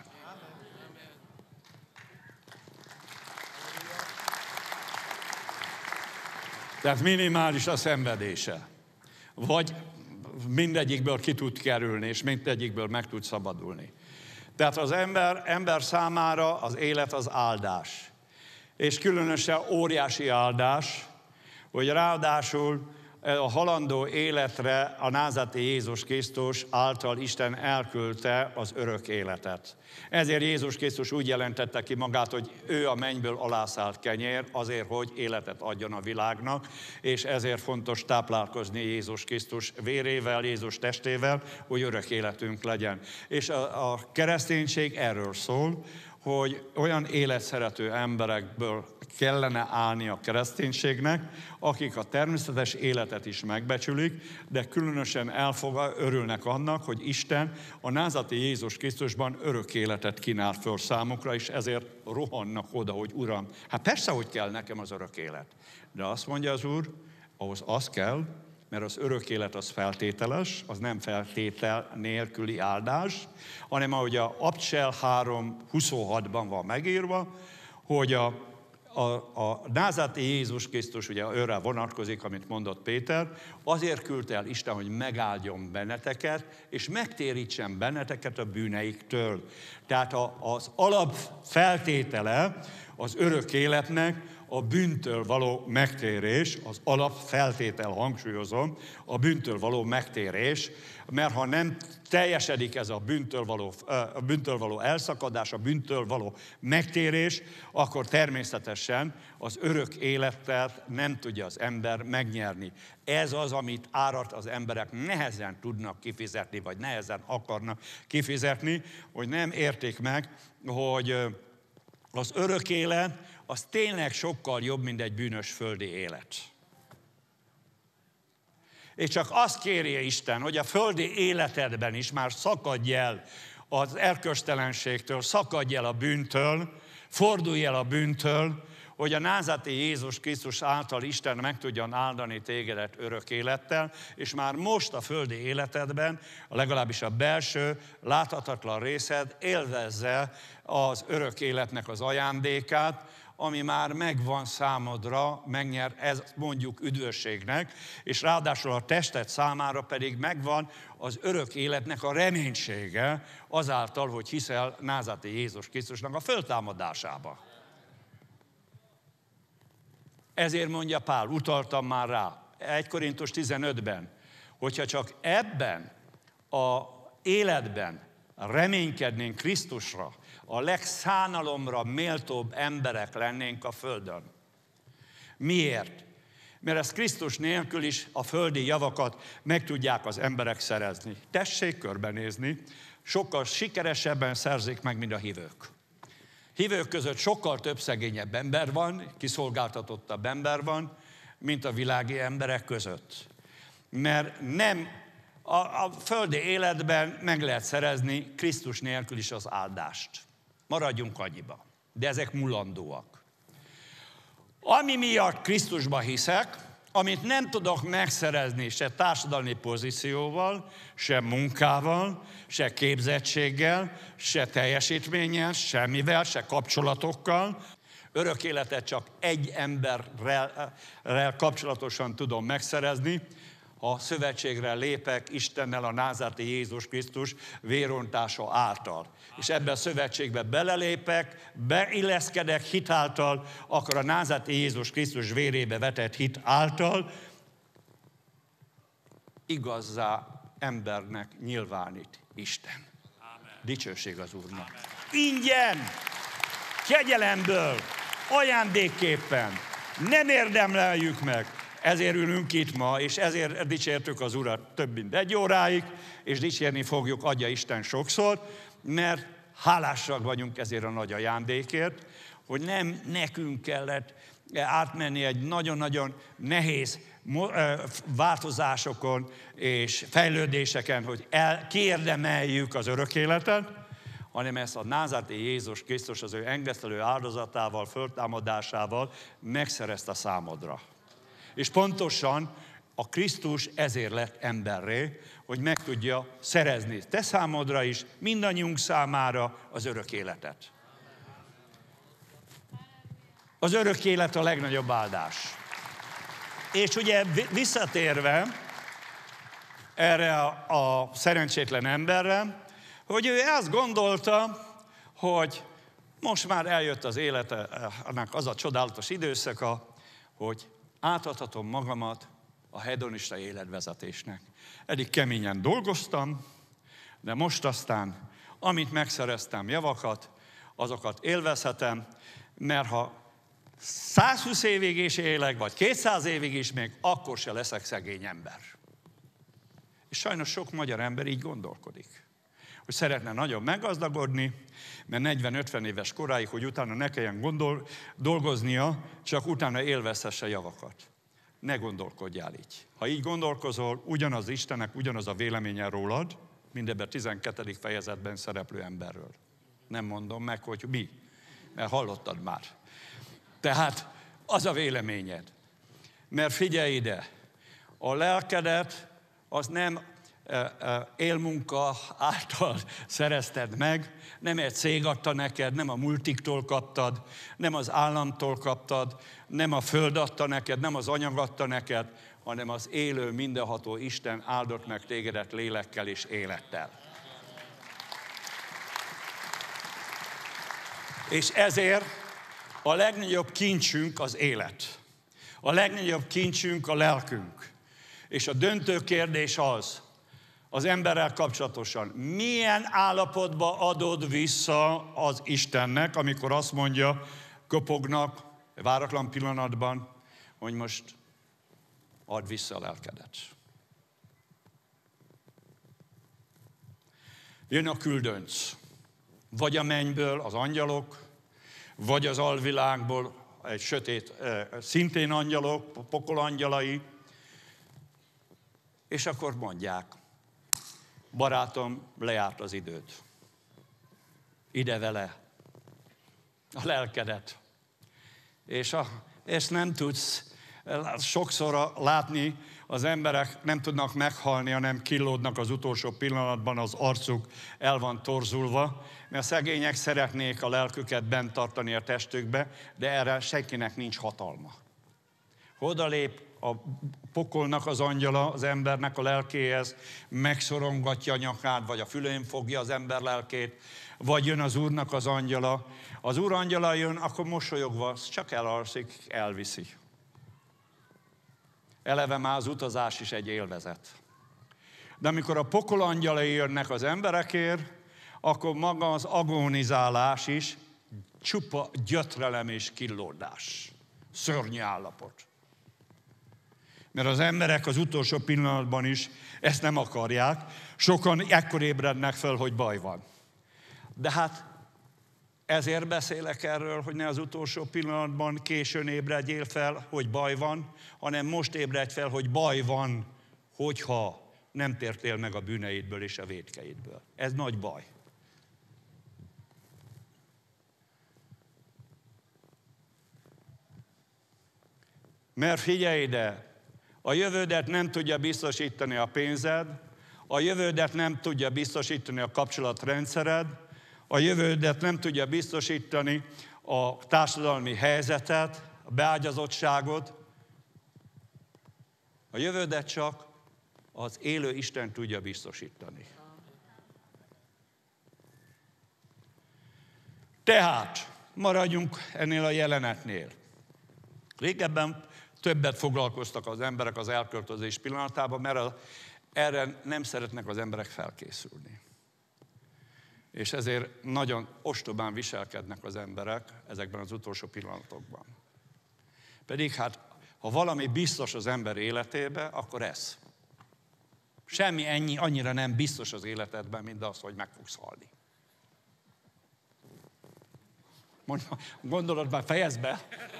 Tehát minimális a szenvedése. Vagy mindegyikből ki tud kerülni, és mindegyikből meg tud szabadulni. Tehát az ember számára az élet az áldás. És különösen óriási áldás, hogy ráadásul a halandó életre a názáreti Jézus Krisztus által Isten elküldte az örök életet. Ezért Jézus Krisztus úgy jelentette ki magát, hogy ő a mennyből alászállt kenyér, azért, hogy életet adjon a világnak, és ezért fontos táplálkozni Jézus Krisztus vérével, Jézus testével, hogy örök életünk legyen. És a kereszténység erről szól, hogy olyan életszerető emberekből kellene állni a kereszténységnek, akik a természetes életet is megbecsülik, de különösen örülnek annak, hogy Isten a názáreti Jézus Krisztusban örök életet kínál föl számukra, és ezért rohannak oda, hogy Uram, hát persze, hogy kell nekem az örök élet. De azt mondja az Úr, ahhoz az kell, mert az örök élet az feltételes, az nem feltétel nélküli áldás, hanem ahogy a Abcsel 3:26-ban van megírva, hogy a názáreti Jézus Krisztus, ugye őre vonatkozik, amit mondott Péter, azért küldte el Isten, hogy megáldjon benneteket, és megtérítsen benneteket a bűneiktől. Tehát az alapfeltétele az örök életnek a bűntől való megtérés, az alapfeltétel, hangsúlyozom, a bűntől való megtérés, mert ha nem teljesedik ez a bűntől való elszakadás, a bűntől való megtérés, akkor természetesen az örök életet nem tudja az ember megnyerni. Ez az, amit árat az emberek nehezen tudnak kifizetni, vagy nehezen akarnak kifizetni, hogy nem értik meg, hogy az örök élet az tényleg sokkal jobb, mint egy bűnös földi élet. És csak azt kéri Isten, hogy a földi életedben is már szakadj el az erkölcstelenségtől, szakadj el a bűntől, fordulj el a bűntől, hogy a názáreti Jézus Krisztus által Isten meg tudjon áldani tégedet örök élettel, és már most a földi életedben, legalábbis a belső, láthatatlan részed élvezze az örök életnek az ajándékát, ami már megvan számodra, megnyer, ez mondjuk üdvösségnek, és ráadásul a tested számára pedig megvan az örök életnek a reménysége azáltal, hogy hiszel názáreti Jézus Krisztusnak a föltámadásába. Ezért mondja Pál, utaltam már rá, 1 Korintus 15-ben, hogyha csak ebben az életben reménykednénk Krisztusra, a legszánalomra méltóbb emberek lennénk a földön. Miért? Mert ez Krisztus nélkül is a földi javakat meg tudják az emberek szerezni. Tessék körbenézni, sokkal sikeresebben szerzik meg, mint a hívők. Hívők között sokkal több szegényebb ember van, kiszolgáltatottabb ember van, mint a világi emberek között. Mert nem a földi életben meg lehet szerezni Krisztus nélkül is az áldást. Maradjunk annyiba. De ezek mulandóak. Ami miatt Krisztusba hiszek, amit nem tudok megszerezni se társadalmi pozícióval, se munkával, se képzettséggel, se teljesítménnyel, semmivel, se kapcsolatokkal, örök életet csak egy emberrel kapcsolatosan tudom megszerezni, ha szövetségre lépek Istennel a názáreti Jézus Krisztus vérontása által. És ebben a szövetségbe belelépek, beilleszkedek hit által, akkor a názáreti Jézus Krisztus vérébe vetett hit által igazzá embernek nyilvánít Isten. Amen. Dicsőség az Úrnak. Amen. Ingyen, kegyelemből, ajándékképpen, nem érdemleljük meg. Ezért ülünk itt ma, és ezért dicsértük az Urat több mint 1 óráig, és dicsérni fogjuk, adja Isten sokszor, mert hálásak vagyunk ezért a nagy ajándékért, hogy nem nekünk kellett átmenni egy nagyon-nagyon nehéz változásokon és fejlődéseken, hogy kiérdemeljük az örök életet, hanem ezt a názáreti Jézus Krisztus az ő engesztelő áldozatával, föltámadásával megszerezte számodra. És pontosan a Krisztus ezért lett emberré, hogy meg tudja szerezni te számodra is, mindannyiunk számára az örök életet. Az örök élet a legnagyobb áldás. És ugye visszatérve erre a szerencsétlen emberre, hogy ő azt gondolta, hogy most már eljött az életnek az a csodálatos időszaka, hogy átadhatom magamat a hedonista életvezetésnek. Eddig keményen dolgoztam, de most aztán, amit megszereztem javakat, azokat élvezhetem, mert ha 120 évig is élek, vagy 200 évig is még, akkor se leszek szegény ember. És sajnos sok magyar ember így gondolkodik, hogy szeretne nagyon meggazdagodni, mert 40-50 éves koráig, hogy utána ne kelljen dolgoznia, csak utána élvezhesse javakat. Ne gondolkodjál így. Ha így gondolkozol, ugyanaz Istennek, ugyanaz a véleménye rólad, mindebben 12. fejezetben szereplő emberről. Nem mondom meg, hogy mi, mert hallottad már. Tehát az a véleményed. Mert figyelj ide, a lelkedet az nem élmunka által szerezted meg, nem egy cég adta neked, nem a multiktól kaptad, nem az államtól kaptad, nem a föld adta neked, nem az anyag adta neked, hanem az élő, mindenható Isten áldott meg tégedet lélekkel és élettel. És ezért a legnagyobb kincsünk az élet. A legnagyobb kincsünk a lelkünk. És a döntő kérdés az emberrel kapcsolatosan, milyen állapotba adod vissza az Istennek, amikor azt mondja, kopognak, váratlan pillanatban, hogy most add vissza a lelkedet. Jön a küldönc, vagy a mennyből az angyalok, vagy az alvilágból egy sötét, szintén angyalok, pokol angyalai, és akkor mondják, barátom, lejárt az időd. Ide vele a lelkedet. És ezt nem tudsz sokszor látni, az emberek nem tudnak meghalni, hanem killódnak az utolsó pillanatban, az arcuk el van torzulva, mert szegények szeretnék a lelküket bent tartani a testükbe, de erre senkinek nincs hatalma. Odalép a pokolnak az angyala az embernek a lelkéhez, megszorongatja a nyakát, vagy a fülén fogja az ember lelkét, vagy jön az Úrnak az angyala. Az Úr angyala jön, akkor mosolyogva, csak elalszik, elviszi. Eleve már az utazás is egy élvezet. De amikor a pokol angyalai jönnek az emberekért, akkor maga az agonizálás is csupa gyötrelem és killódás. Szörnyű állapot. Mert az emberek az utolsó pillanatban is ezt nem akarják. Sokan ekkor ébrednek fel, hogy baj van. De hát ezért beszélek erről, hogy ne az utolsó pillanatban későn ébredjél fel, hogy baj van, hanem most ébredj fel, hogy baj van, hogyha nem tértél meg a bűneidből és a vétkeidből. Ez nagy baj. Mert figyelj ide, a jövődet nem tudja biztosítani a pénzed, a jövődet nem tudja biztosítani a kapcsolatrendszered, a jövődet nem tudja biztosítani a társadalmi helyzetet, a beágyazottságot. A jövődet csak az élő Isten tudja biztosítani. Tehát maradjunk ennél a jelenetnél. Régebben többet foglalkoztak az emberek az elköltözés pillanatában, mert erre nem szeretnek az emberek felkészülni. És ezért nagyon ostobán viselkednek az emberek ezekben az utolsó pillanatokban. Pedig hát, ha valami biztos az ember életében, akkor ez. Semmi annyira nem biztos az életedben, mint az, hogy meg fogsz halni. Gondolod már, fejezd be.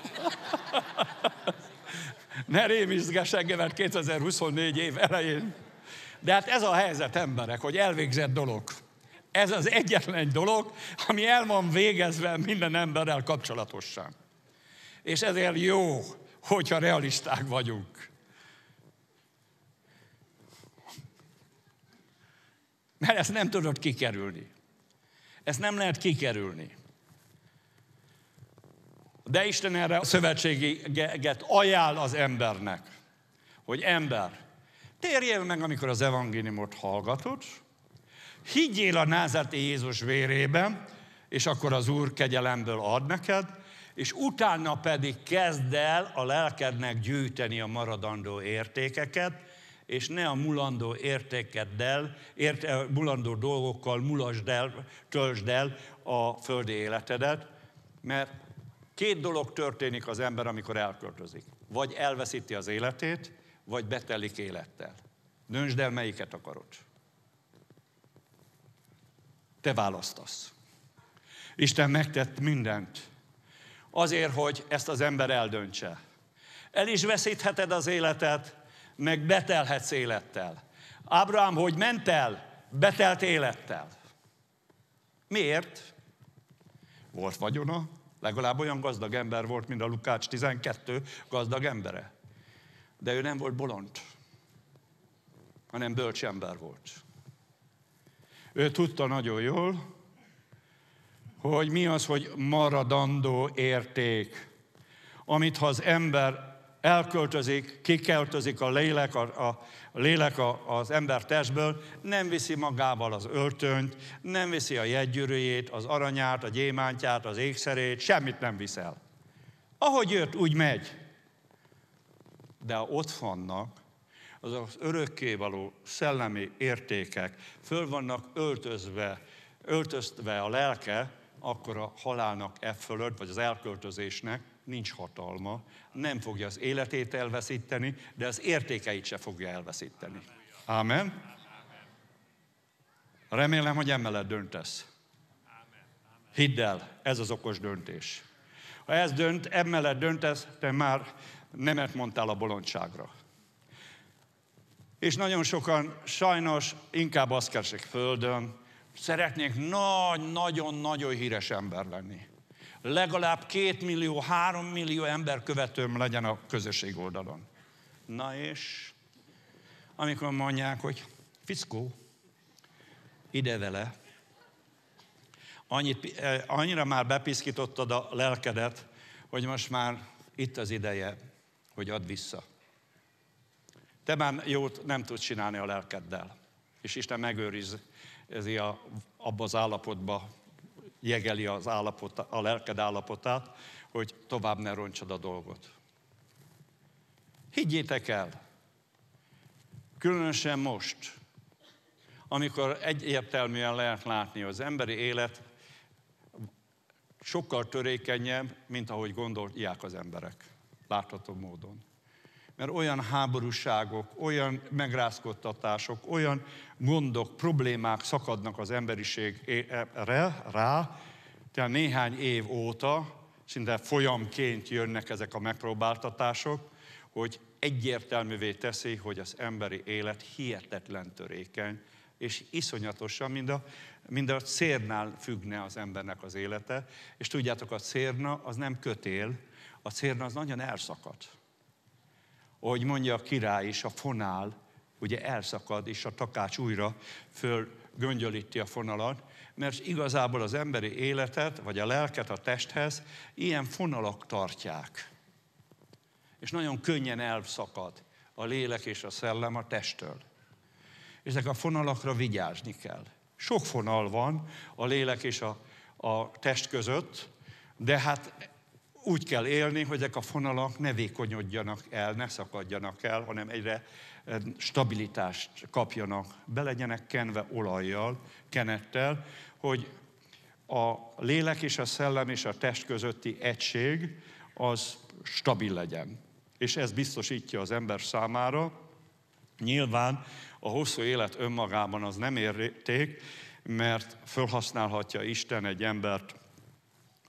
Ne rémizgess engemet 2024 év elején. De hát ez a helyzet, emberek, hogy elvégzett dolog. Ez az egyetlen dolog, ami el van végezve minden emberrel kapcsolatosan. És ezért jó, hogyha realisták vagyunk. Mert ezt nem tudod kikerülni. Ezt nem lehet kikerülni. De Isten erre a szövetséget ajánl az embernek, hogy ember, térjél meg, amikor az evangéliumot hallgatod, higgyél a názáreti Jézus vérében, és akkor az Úr kegyelemből ad neked, és utána pedig kezd el a lelkednek gyűjteni a maradandó értékeket, és ne a mulandó értékeddel, mulandó dolgokkal mulasd el, töltsd el a földi életedet, mert két dolog történik az ember, amikor elköltözik. Vagy elveszíti az életét, vagy betelik élettel. Döntsd el, melyiket akarod. Te választasz. Isten megtett mindent azért, hogy ezt az ember eldöntse. El is veszítheted az életet, meg betelhetsz élettel. Ábrahám, hogy ment el? Betelt élettel. Miért? Volt vagyona, legalább olyan gazdag ember volt, mint a Lukács 12 gazdag embere. De ő nem volt bolond, hanem bölcs ember volt. Ő tudta nagyon jól, hogy mi az, hogy maradandó érték, amit ha az ember elköltözik, kiköltözik a lélek az ember testből, nem viszi magával az öltönyt, nem viszi a jegygyűrűjét, az aranyát, a gyémántját, az ékszerét, semmit nem viszel. Ahogy jött, úgy megy. De ott vannak az örökkévaló szellemi értékek, föl vannak öltözve a lelke, akkor a halálnak fölött, vagy az elköltözésnek nincs hatalma, nem fogja az életét elveszíteni, de az értékeit se fogja elveszíteni. Ámen? Remélem, hogy emellett döntesz. Hidd el, ez az okos döntés. Ha emellett döntesz, te már nemet mondtál a bolondságra. És nagyon sokan sajnos inkább azt keresik földön, szeretnék nagyon-nagyon híres ember lenni. Legalább 2 millió, 3 millió ember követőm legyen a közösség oldalon. Na és amikor mondják, hogy fickó, ide vele, annyira már bepiszkítottad a lelkedet, hogy most már itt az ideje, hogy add vissza. Te már jót nem tudsz csinálni a lelkeddel. És Isten megőrizi abba az állapotba, jegeli a lelked állapotát, hogy tovább ne roncsad a dolgot. Higgyétek el, különösen most, amikor egyértelműen lehet látni, hogy az emberi élet sokkal törékenyebb, mint ahogy gondolják az emberek, látható módon. Mert olyan háborúságok, olyan megrázkódtatások, olyan gondok, problémák szakadnak az emberiségre rá, tehát néhány év óta szinte folyamként jönnek ezek a megpróbáltatások, hogy egyértelművé teszi, hogy az emberi élet hihetetlen törékeny, és iszonyatosan, mind a cérnál függne az embernek az élete. És tudjátok, a cérna az nem kötél, a cérna az nagyon elszakad. Ahogy mondja a király is, a fonál, ugye elszakad, és a takács újra fölgöngyölíti a fonalat, mert igazából az emberi életet, vagy a lelket a testhez ilyen fonalak tartják. És nagyon könnyen elszakad a lélek és a szellem a testtől. És ezek a fonalakra vigyázni kell. Sok fonal van a lélek és a test között, de hát úgy kell élni, hogy ezek a fonalak ne vékonyodjanak el, ne szakadjanak el, hanem egyre stabilitást kapjanak, be legyenek kenve olajjal, kenettel, hogy a lélek és a szellem és a test közötti egység az stabil legyen. És ez biztosítja az ember számára. Nyilván a hosszú élet önmagában az nem érték, mert felhasználhatja Isten egy embert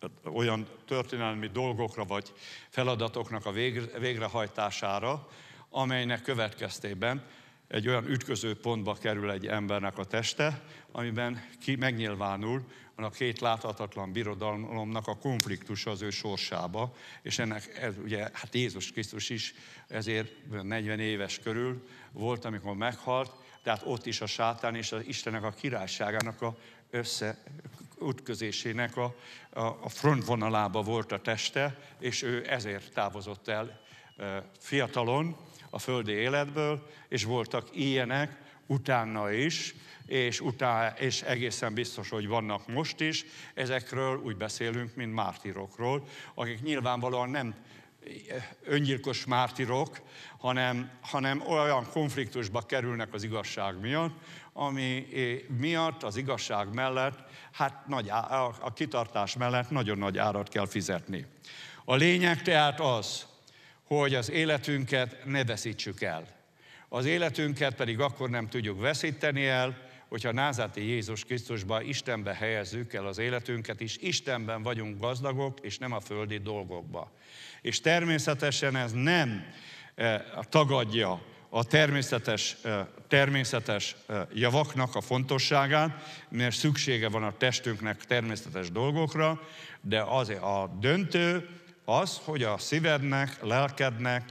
olyan történelmi dolgokra vagy feladatoknak a végrehajtására, amelynek következtében egy olyan ütköző pontba kerül egy embernek a teste, amiben megnyilvánul a két láthatatlan birodalomnak a konfliktus az ő sorsába, és ennek ugye, hát Jézus Krisztus is ezért 40 éves körül volt, amikor meghalt, tehát ott is a sátán és az Istennek a királyságának a összeütközésének a frontvonalába volt a teste, és ő ezért távozott el fiatalon a földi életből, és voltak ilyenek utána is, és egészen biztos, hogy vannak most is. Ezekről úgy beszélünk, mint mártírokról, akik nyilvánvalóan nem öngyilkos mártírok, hanem olyan konfliktusba kerülnek az igazság miatt, ami miatt az igazság mellett, hát a kitartás mellett nagyon nagy árat kell fizetni. A lényeg tehát az, hogy az életünket ne veszítsük el. Az életünket pedig akkor nem tudjuk veszíteni el, hogyha názáreti Jézus Krisztusban, Istenbe helyezzük el az életünket, és Istenben vagyunk gazdagok, és nem a földi dolgokba. És természetesen ez nem tagadja a természetes javaknak a fontosságát, mert szüksége van a testünknek természetes dolgokra, de az a döntő az, hogy a szívednek, lelkednek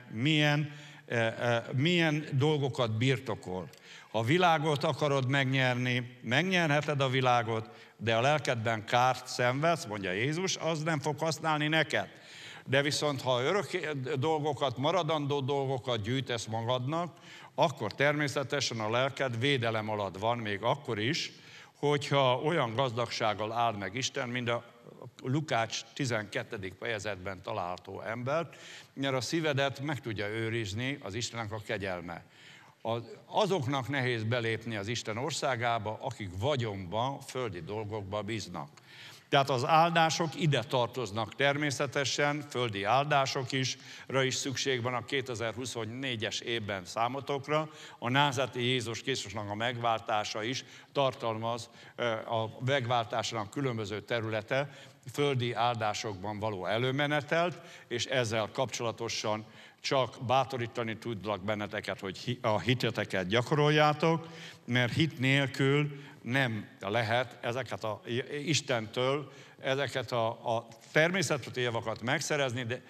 milyen dolgokat birtokol. Ha a világot akarod megnyerni, megnyerheted a világot, de a lelkedben kárt szenvedsz, mondja Jézus, az nem fog használni neked. De viszont ha örök dolgokat, maradandó dolgokat gyűjtesz magadnak, akkor természetesen a lelked védelem alatt van, még akkor is, hogyha olyan gazdagsággal áld meg Isten, mint a Lukács 12. fejezetben található embert, mert a szívedet meg tudja őrizni az Istennek a kegyelme. Azoknak nehéz belépni az Isten országába, akik vagyonban, földi dolgokba bíznak. Tehát az áldások ide tartoznak természetesen, földi áldások is, is szükség van a 2024-es évben számotokra. A názáreti Jézus Krisztusnak a megváltása is tartalmaz a megváltásának különböző területe, földi áldásokban való előmenetelt, és ezzel kapcsolatosan csak bátorítani tudlak benneteket, hogy a hiteteket gyakoroljátok, mert hit nélkül nem lehet Istentől ezeket a természeti javakat megszerezni, de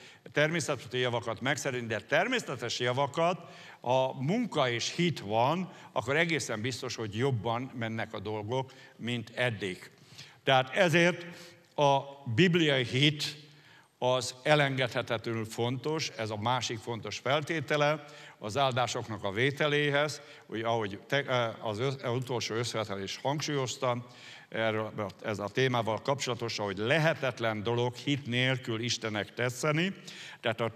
természetes javakat, ha munka és hit van, akkor egészen biztos, hogy jobban mennek a dolgok, mint eddig. Tehát ezért a bibliai hit az elengedhetetlenül fontos, ez a másik fontos feltétele az áldásoknak a vételéhez, ahogy az utolsó összevetel is hangsúlyoztam, ez a témával kapcsolatosan, hogy lehetetlen dolog hit nélkül Istennek tetszeni, tehát a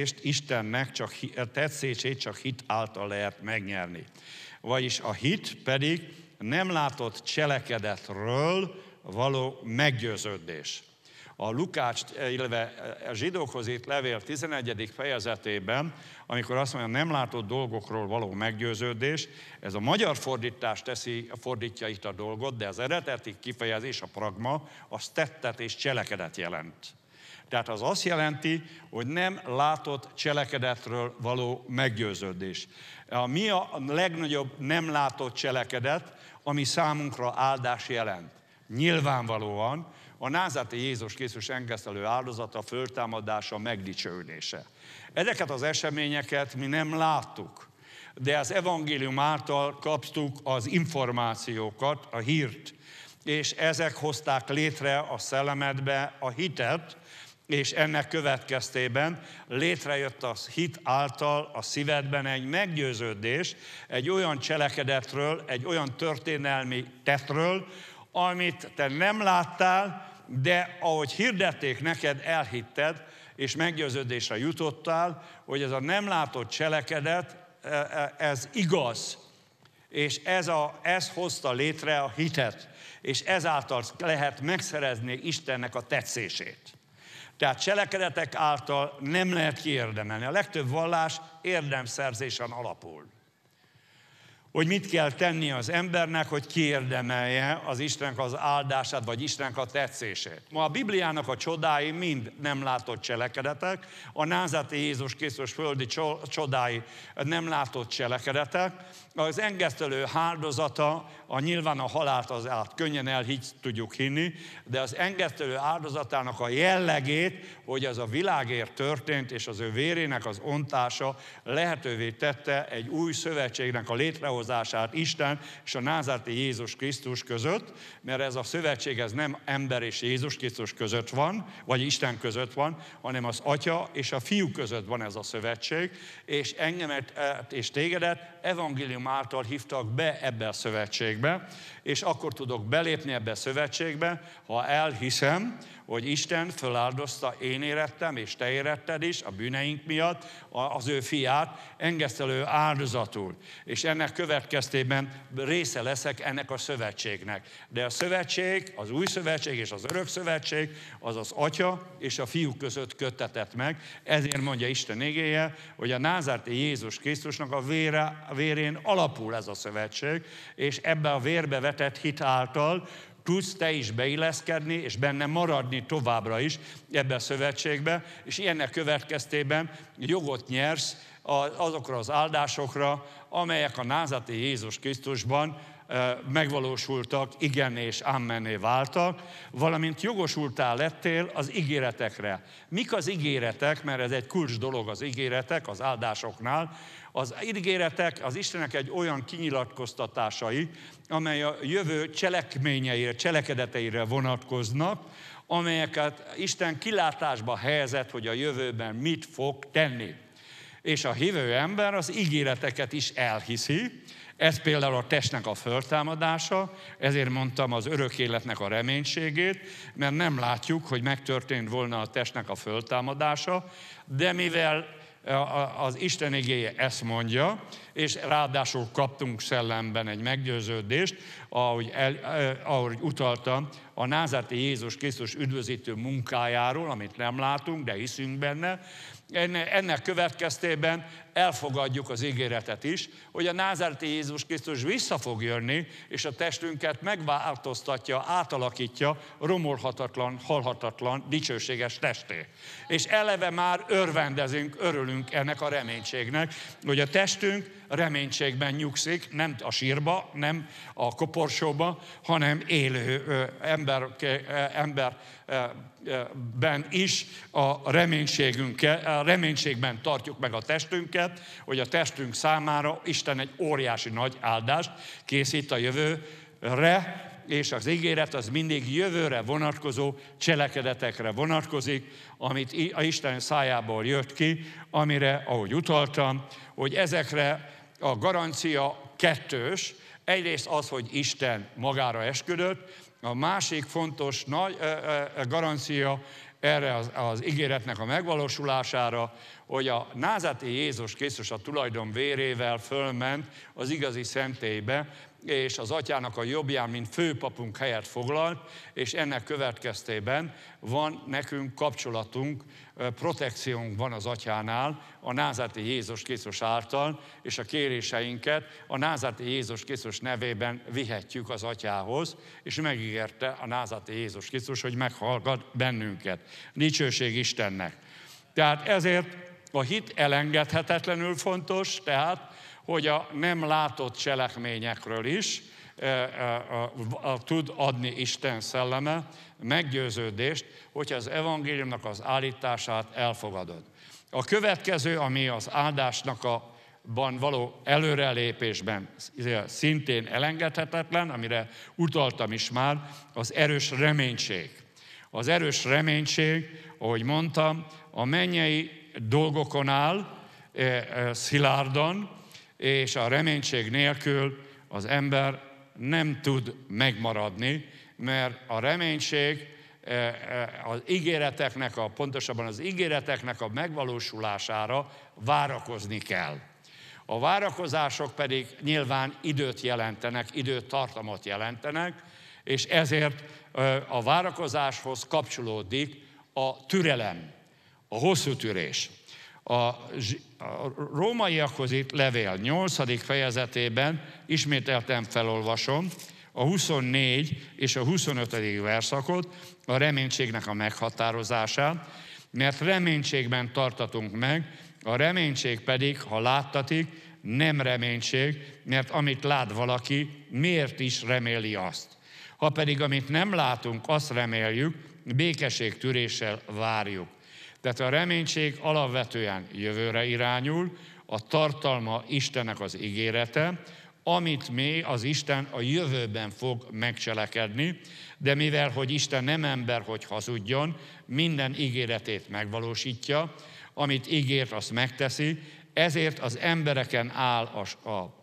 tetszését csak hit által lehet megnyerni. Vagyis a hit pedig nem látott cselekedetről való meggyőződés. A Lukács, illetve a zsidókhoz írt levél 11. fejezetében, amikor azt mondja, nem látott dolgokról való meggyőződés, ez a magyar fordítás fordítja itt a dolgot, de az eredeti kifejezés, a pragma, az tettet és cselekedet jelent. Tehát az azt jelenti, hogy nem látott cselekedetről való meggyőződés. Mi a legnagyobb nem látott cselekedet, ami számunkra áldás jelent? Nyilvánvalóan a názáreti Jézus Krisztus engesztelő áldozata, föltámadása, megdicsőülése. Ezeket az eseményeket mi nem láttuk, de az evangélium által kaptuk az információkat, a hírt, és ezek hozták létre a szellemedbe a hitet, és ennek következtében létrejött a hit által a szívedben egy meggyőződés, egy olyan cselekedetről, egy olyan történelmi tettről, amit te nem láttál, de ahogy hirdették neked, elhitted, és meggyőződésre jutottál, hogy ez a nem látott cselekedet, ez igaz. És ez hozta létre a hitet, és ezáltal lehet megszerezni Istennek a tetszését. Tehát cselekedetek által nem lehet kiérdemelni. A legtöbb vallás érdemszerzésen alapul. hogy mit kell tenni az embernek, hogy kiérdemelje az Istennek az áldását, vagy Istennek a tetszését. Ma a Bibliának a csodái mind nem látott cselekedetek, a názáreti Jézus Krisztus földi csodái nem látott cselekedetek, az engesztelő áldozata, nyilván a halált az könnyen tudjuk hinni, de az engesztelő áldozatának a jellegét, hogy ez a világért történt, és az ő vérének az ontása lehetővé tette egy új szövetségnek a létrehozását Isten és a názáreti Jézus Krisztus között, mert ez a szövetség ez nem ember és Jézus Krisztus között van, vagy Isten között van, hanem az Atya és a Fiú között van ez a szövetség, és engemet és tégedet evangélium által hívtak be ebbe a szövetségbe, és akkor tudok belépni ebbe a szövetségbe, ha elhiszem, hogy Isten föláldozta, én érettem, és te éretted is a bűneink miatt az ő fiát engesztelő áldozatul. És ennek következtében része leszek ennek a szövetségnek. De a szövetség, az új szövetség és az örök szövetség, az az Atya és a Fiú között köttetett meg. Ezért mondja Isten igéje, hogy a názáreti Jézus Krisztusnak a vérén alapul ez a szövetség, és ebbe a vérbe vetett hit által tudsz te is beilleszkedni, és benne maradni továbbra is ebbe a szövetségbe, és ilyennek következtében jogot nyersz azokra az áldásokra, amelyek a názáreti Jézus Krisztusban megvalósultak, igen és amenné váltak, valamint jogosultá lettél az ígéretekre. Mik az ígéretek, mert ez egy kulcs dolog az ígéretek, az áldásoknál. Az ígéretek az Istennek egy olyan kinyilatkoztatásai, amely a jövő cselekményeire, cselekedeteire vonatkoznak, amelyeket Isten kilátásba helyezett, hogy a jövőben mit fog tenni. És a hívő ember az ígéreteket is elhiszi. Ez például a testnek a föltámadása, ezért mondtam az örök életnek a reménységét, mert nem látjuk, hogy megtörtént volna a testnek a föltámadása, de mivel az Isten igéje ezt mondja, és ráadásul kaptunk szellemben egy meggyőződést, ahogy utaltam, a názáreti Jézus Krisztus üdvözítő munkájáról, amit nem látunk, de hiszünk benne. Ennek következtében elfogadjuk az ígéretet is, hogy a názáreti Jézus Krisztus vissza fog jönni, és a testünket megváltoztatja, átalakítja romolhatatlan, halhatatlan, dicsőséges testé. És eleve már örvendezünk, örülünk ennek a reménységnek, hogy a testünk reménységben nyugszik, nem a sírba, nem a koporsóba, hanem élő emberben is a reménységben tartjuk meg a testünket, hogy a testünk számára Isten egy óriási nagy áldást készít a jövőre, és az ígéret az mindig jövőre vonatkozó cselekedetekre vonatkozik, amit a Isten szájából jött ki, amire, ahogy utaltam, hogy ezekre a garancia kettős. Egyrészt az, hogy Isten magára esküdött, a másik fontos nagy garancia erre az ígéretnek a megvalósulására, hogy a názáreti Jézus Krisztus a tulajdon vérével fölment az igazi szentélybe, és az Atyának a jobbján, mint főpapunk helyet foglalt, és ennek következtében van nekünk kapcsolatunk, protekciónk van az Atyánál, a názáreti Jézus Krisztus által, és a kéréseinket a názáreti Jézus Krisztus nevében vihetjük az Atyához, és megígérte a názáreti Jézus Krisztus, hogy meghallgat bennünket. Dicsőség Istennek. Tehát ezért a hit elengedhetetlenül fontos, tehát, hogy a nem látott cselekményekről is tud adni Isten szelleme meggyőződést, hogyha az evangéliumnak az állítását elfogadod. A következő, ami az áldásnak való előrelépésben szintén elengedhetetlen, amire utaltam is már, az erős reménység. Az erős reménység, ahogy mondtam, a mennyei dolgokon áll szilárdan, és a reménység nélkül az ember nem tud megmaradni, mert a reménység az ígéreteknek, pontosabban az ígéreteknek a megvalósulására várakozni kell. A várakozások pedig nyilván időt jelentenek, időtartamot jelentenek, és ezért a várakozáshoz kapcsolódik a türelem, a hosszú tűrés. A rómaiakhoz itt levél 8. fejezetében, ismételten felolvasom, a 24 és a 25. verszakot, a reménységnek a meghatározását, mert reménységben tartatunk meg, a reménység pedig, ha láttatik, nem reménység, mert amit lát valaki, miért is reméli azt. Ha pedig amit nem látunk, azt reméljük, békesség tűréssel várjuk. Tehát a reménység alapvetően jövőre irányul, a tartalma Istennek az ígérete, amit még az Isten a jövőben fog megcselekedni, de mivel, hogy Isten nem ember, hogy hazudjon, minden ígéretét megvalósítja, amit ígért, azt megteszi, ezért az embereken áll a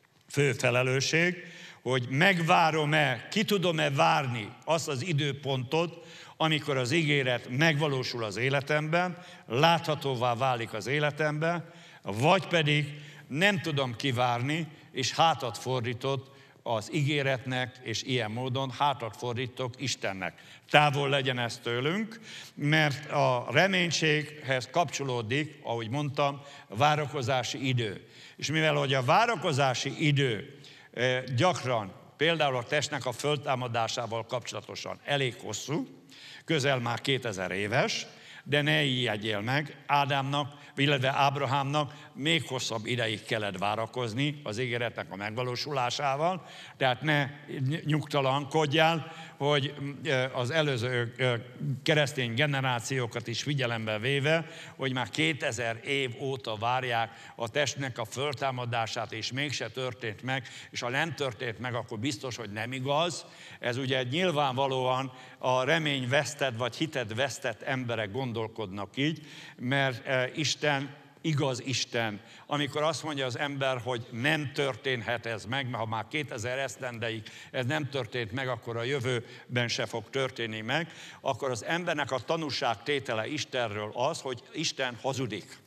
fő felelősség, hogy megvárom-e, ki tudom-e várni azt az időpontot, amikor az ígéret megvalósul az életemben, láthatóvá válik az életemben, vagy pedig nem tudom kivárni, és hátat fordított az ígéretnek, és ilyen módon hátat fordítok Istennek. Távol legyen ez tőlünk, mert a reménységhez kapcsolódik, ahogy mondtam, várakozási idő. És mivel hogy a várakozási idő gyakran, például a testnek a föltámadásával kapcsolatosan elég hosszú, közel már 2000 éves, de ne ijedjél meg, Ádámnak, illetve Ábrahámnak még hosszabb ideig kellett várakozni az ígéretnek a megvalósulásával, tehát ne nyugtalankodjál, hogy az előző keresztény generációkat is figyelembe véve, hogy már 2000 év óta várják a testnek a föltámadását, és mégse történt meg, és ha nem történt meg, akkor biztos, hogy nem igaz. Ez ugye nyilvánvalóan a remény vesztett, vagy hited vesztett emberek gondolkodnak így, mert Isten igaz Isten. Amikor azt mondja az ember, hogy nem történhet ez meg, mert ha már 2000 esztendeig ez nem történt meg, akkor a jövőben se fog történni meg, akkor az embernek a tanúságtétele Istenről az, hogy Isten hazudik.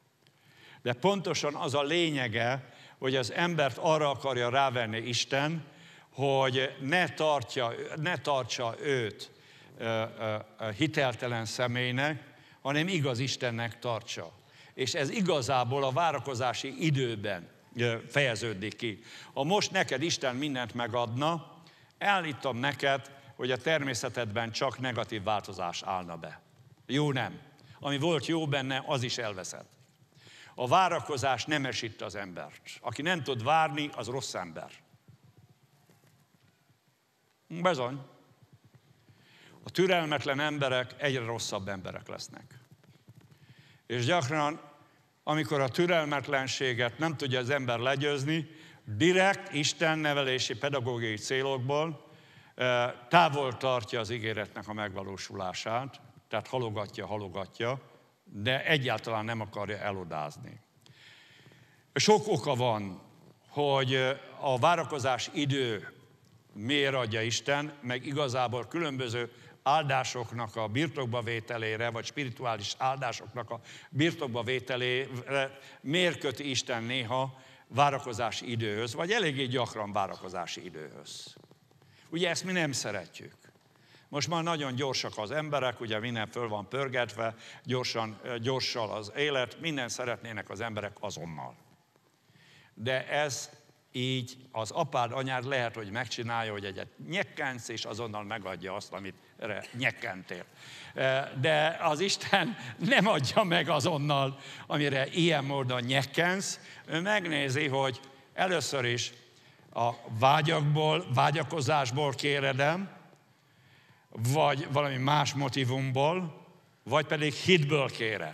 De pontosan az a lényege, hogy az embert arra akarja rávenni Isten, hogy ne tartsa őt hiteltelen személynek, hanem igaz Istennek tartsa. És ez igazából a várakozási időben fejeződik ki. Ha most neked Isten mindent megadna, állítom neked, hogy a természetedben csak negatív változás állna be. Jó nem. Ami volt jó benne, az is elveszett. A várakozás nemesít az embert. Aki nem tud várni, az rossz ember. Bizony. A türelmetlen emberek egyre rosszabb emberek lesznek. És gyakran, amikor a türelmetlenséget nem tudja az ember legyőzni, direkt Isten nevelési pedagógiai célokból távol tartja az ígéretnek a megvalósulását, tehát halogatja, de egyáltalán nem akarja elodázni. Sok oka van, hogy a várakozás idő miért adja Isten, meg igazából különböző áldásoknak a birtokba vételére, vagy spirituális áldásoknak a birtokba vételére miért köti Isten néha várakozási időhöz, vagy eléggé gyakran várakozási időhöz. Ugye ezt mi nem szeretjük. Most már nagyon gyorsak az emberek, ugye minden föl van pörgetve, gyorsan az élet, minden szeretnének az emberek azonnal. De ez így az apád, anyád lehet, hogy megcsinálja, hogy egyet nyekkensz, és azonnal megadja azt, amit nyekkentél. De az Isten nem adja meg azonnal, amire ilyen módon nyekkensz. Ő megnézi, hogy először is a vágyakozásból kéredem, vagy valami más motivumból, vagy pedig hitből kéred.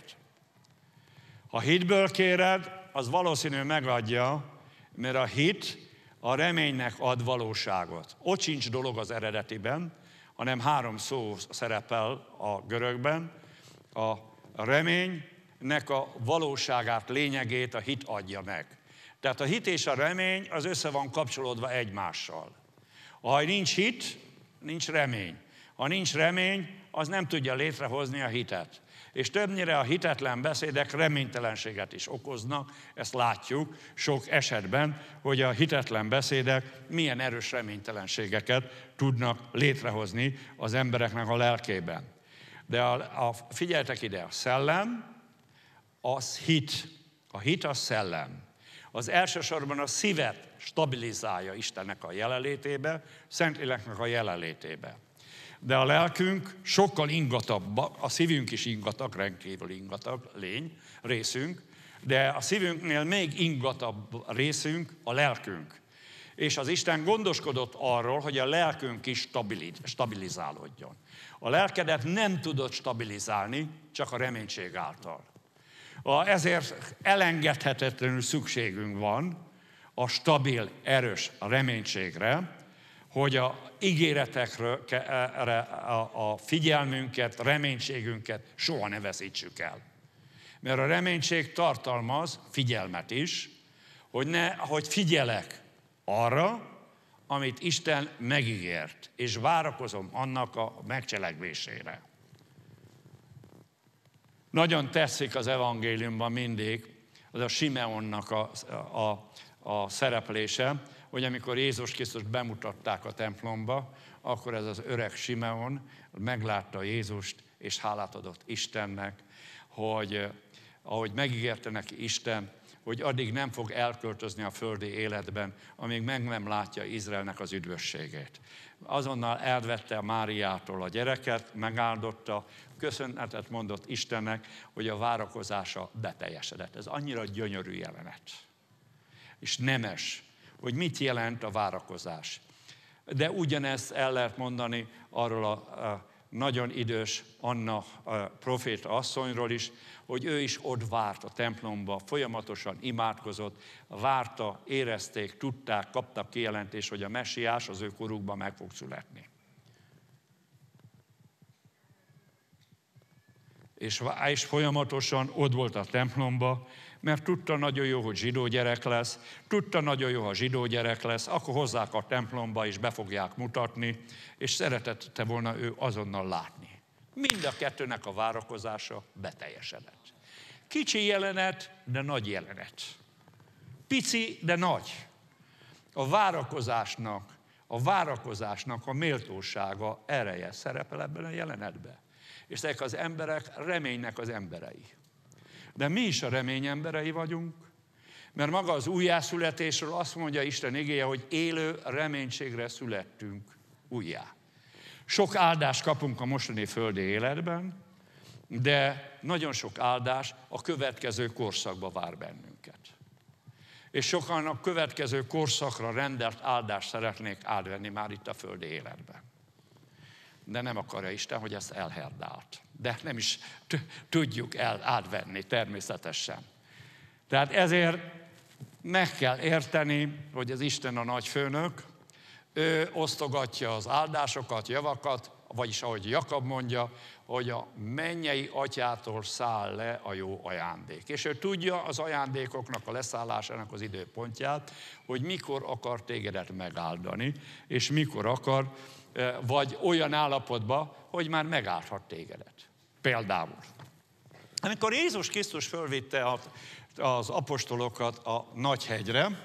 Ha hitből kéred, az valószínű megadja, mert a hit a reménynek ad valóságot. Ott sincs dolog az eredetiben, hanem 3 szó szerepel a görögben. A reménynek a valóságát, lényegét a hit adja meg. Tehát a hit és a remény az össze van kapcsolódva egymással. Ha nincs hit, nincs remény. Ha nincs remény, az nem tudja létrehozni a hitet. És többnyire a hitetlen beszédek reménytelenséget is okoznak, ezt látjuk sok esetben, hogy a hitetlen beszédek milyen erős reménytelenségeket tudnak létrehozni az embereknek a lelkében. De figyeljetek ide, a szellem az hit. A hit az szellem. Az elsősorban a szívet stabilizálja Istennek a jelenlétébe, Szentléleknek a jelenlétébe. De a lelkünk sokkal ingatabb, a szívünk is ingatag, rendkívül ingatag részünk, de a szívünknél még ingatabb részünk a lelkünk. És az Isten gondoskodott arról, hogy a lelkünk is stabilizálódjon. A lelkedet nem tudod stabilizálni, csak a reménység által. Ezért elengedhetetlenül szükségünk van a stabil, erős reménységre, hogy a ígéretekre a figyelmünket, reménységünket soha ne veszítsük el. Mert a reménység tartalmaz figyelmet is, hogy figyelek arra, amit Isten megígért, és várakozom annak a megcselekvésére. Nagyon tetszik az evangéliumban mindig, az a Simeonnak a szereplése, hogy amikor Jézus Krisztust bemutatták a templomba, akkor ez az öreg Simeon meglátta Jézust, és hálát adott Istennek, hogy ahogy megígérte neki Isten, hogy addig nem fog elköltözni a földi életben, amíg meg nem látja Izraelnek az üdvösségét. Azonnal elvette Máriától a gyereket, megáldotta, köszönetet mondott Istennek, hogy a várakozása beteljesedett. Ez annyira gyönyörű jelenet. És nemes, hogy mit jelent a várakozás. De ugyanezt el lehet mondani arról a nagyon idős Anna proféta asszonyról is, hogy ő is ott várt a templomba, folyamatosan imádkozott, várta, érezték, tudták, kaptak kijelentést, hogy a messiás az ő korukban meg fog születni. És folyamatosan ott volt a templomba, mert tudta nagyon jó, hogy zsidó gyerek lesz, tudta nagyon jó, ha zsidó gyerek lesz, akkor hozzák a templomba és be fogják mutatni, és szeretette volna ő azonnal látni. Mind a kettőnek a várakozása beteljesedett. Kicsi jelenet, de nagy jelenet. Pici, de nagy. A várakozásnak a méltósága, ereje szerepel ebben a jelenetben. És ezek az emberek reménynek az emberei. De mi is a remény emberei vagyunk, mert maga az újjászületésről azt mondja Isten igéje, hogy élő reménységre születtünk újjá. Sok áldást kapunk a mostani földi életben, de nagyon sok áldás a következő korszakba vár bennünket. És sokan a következő korszakra rendelt áldást szeretnék átvenni már itt a földi életben. De nem akarja Isten, hogy ezt elherdált. De nem is tudjuk átvenni természetesen. Tehát ezért meg kell érteni, hogy az Isten a nagyfőnök, ő osztogatja az áldásokat, javakat, vagyis ahogy Jakab mondja, hogy a mennyei atyától száll le a jó ajándék. És ő tudja az ajándékoknak a leszállásának az időpontját, hogy mikor akar tégedet megáldani, és mikor akar, vagy olyan állapotban, hogy már megáldhat tégedet. Például. Amikor Jézus Krisztus fölvitte az apostolokat a Nagyhegyre,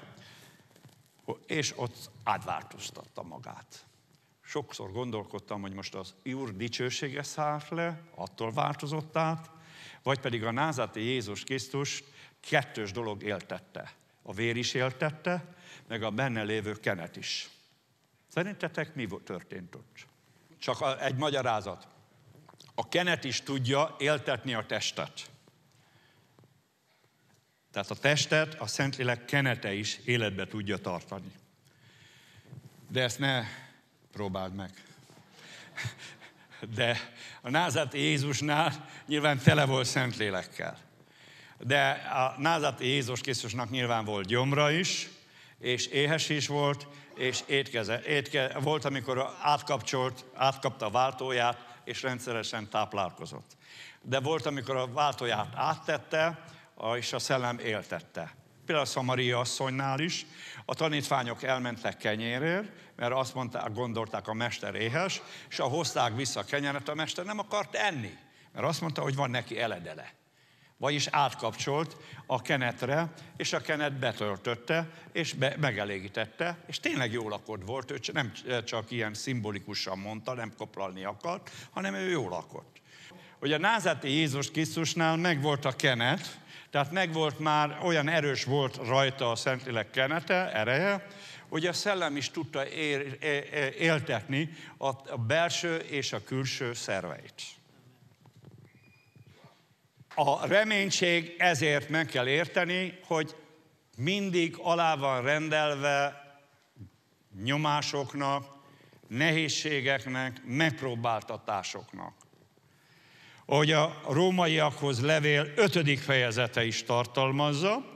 és ott átváltoztatta magát. Sokszor gondolkodtam, hogy most az Úr dicsősége szállt le, attól változott át, vagy pedig a názáreti Jézus Krisztus kettős dolog éltette. A vér is éltette, meg a benne lévő kenet is. Szerintetek mi történt ott? Csak egy magyarázat. A kenet is tudja éltetni a testet. Tehát a testet a Szentlélek kenete is életbe tudja tartani. De ezt ne próbáld meg. De a názáreti Jézusnál nyilván tele volt Szentlélekkel. De a názáreti Jézus Krisztusnak nyilván volt gyomra is, és éhes is volt, és volt, amikor átkapta a váltóját, és rendszeresen táplálkozott. De volt, amikor a váltóját áttette, és a szellem éltette. Például a Szamaria asszonynál is a tanítványok elmentek kenyérért, mert azt gondolták, a mester éhes, és ha hozták vissza a kenyeret, a mester nem akart enni, mert azt mondta, hogy van neki eledele. Vagyis átkapcsolt a kenetre, és a kenet betöltötte, és megelégítette, és tényleg jó lakott volt, ő nem csak ilyen szimbolikusan mondta, nem koplalni akart, hanem ő jó lakott. Hogy a názáreti Jézus Krisztusnál megvolt a kenet, Tehát megvolt már, olyan erős volt rajta a Szentlélek kenete, ereje, hogy a szellem is tudta éltetni a belső és a külső szerveit. A reménység ezért meg kell érteni, hogy mindig alá van rendelve nyomásoknak, nehézségeknek, megpróbáltatásoknak. Ahogy a rómaiakhoz levél 5. fejezete is tartalmazza,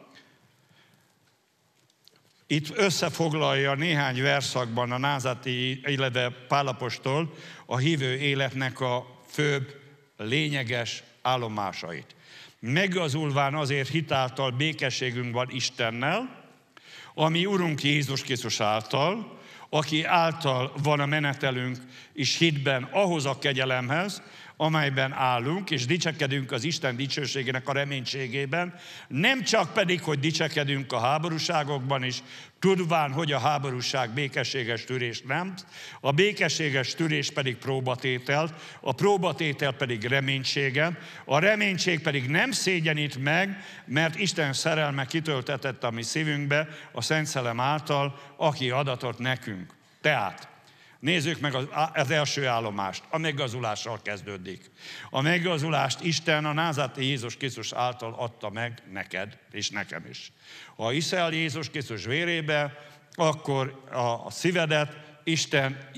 itt összefoglalja néhány verszakban a názáreti, illetve Pál apostol a hívő életnek a főbb, lényeges állomásait. Meggazulván azért hitáltal békességünk van Istennel, ami Urunk Jézus Krisztus által, aki által van a menetelünk és hitben ahhoz a kegyelemhez, amelyben állunk, és dicsekedünk az Isten dicsőségének a reménységében, nem csak pedig, hogy dicsekedünk a háborúságokban is, tudván, hogy a háborúság békességes tűrés nem, a békességes tűrés pedig próbatételt, a próbatétel pedig reménységen, a reménység pedig nem szégyenít meg, mert Isten szerelme kitöltetett a mi szívünkbe a Szent Szellem által, aki adatott nekünk. Tehát, nézzük meg az első állomást, a meggazulással kezdődik. A meggazulást Isten a názáreti Jézus Krisztus által adta meg neked és nekem is. Ha hiszel Jézus Krisztus vérébe, akkor a szívedet Isten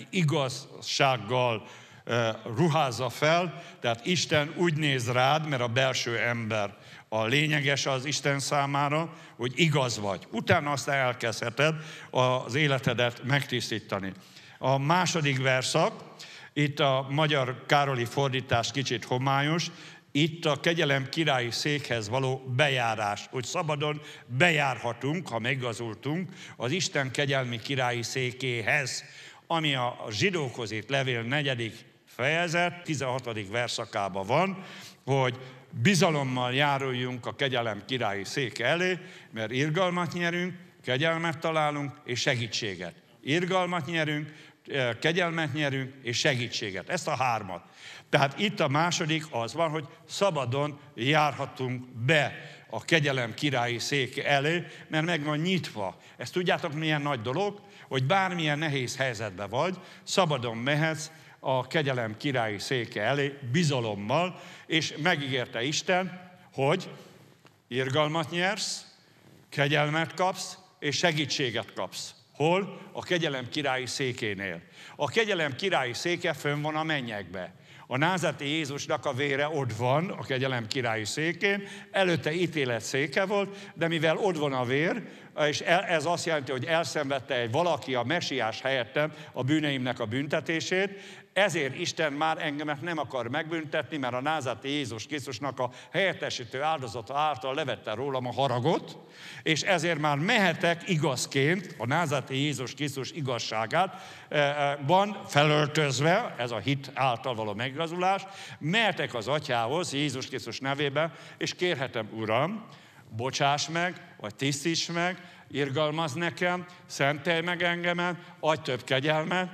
igazsággal ruházza fel, tehát Isten úgy néz rád, mert a belső ember a lényeges az Isten számára, hogy igaz vagy. Utána aztán elkezdheted az életedet megtisztítani. A második verszak, itt a magyar Károli fordítás kicsit homályos, itt a kegyelem királyi székhez való bejárás, hogy szabadon bejárhatunk, ha meggazultunk, az Isten kegyelmi királyi székéhez, ami a zsidókhoz írt levél 4. fejezet, 16. verszakában van, hogy bizalommal járuljunk a kegyelem királyi széke elé, mert irgalmat nyerünk, kegyelmet találunk és segítséget. Irgalmat nyerünk, kegyelmet nyerünk és segítséget. Ezt a 3. Tehát itt a második az van, hogy szabadon járhatunk be a kegyelem királyi széke elé, mert meg van nyitva. Ezt tudjátok, milyen nagy dolog, hogy bármilyen nehéz helyzetben vagy, szabadon mehetsz a kegyelem királyi széke elé bizalommal, és megígérte Isten, hogy irgalmat nyersz, kegyelmet kapsz, és segítséget kapsz. Hol? A kegyelem királyi székénél. A kegyelem királyi széke fönn van a mennyekbe. A názáreti Jézusnak a vére ott van a kegyelem királyi székén, előtte ítélet széke volt, de mivel ott van a vér, és ez azt jelenti, hogy elszenvedte valaki a mesiás helyettem a bűneimnek a büntetését, ezért Isten már engemet nem akar megbüntetni, mert a názáreti Jézus Krisztusnak a helyettesítő áldozata által levette rólam a haragot, és ezért már mehetek igazként a názáreti Jézus Krisztus igazságát van felöltözve, ez a hit által való meggazulás, mehetek az Atyához Jézus Krisztus nevében, és kérhetem, Uram, bocsáss meg, vagy tisztíts meg, irgalmazz nekem, szentelj meg engemet, adj több kegyelmet,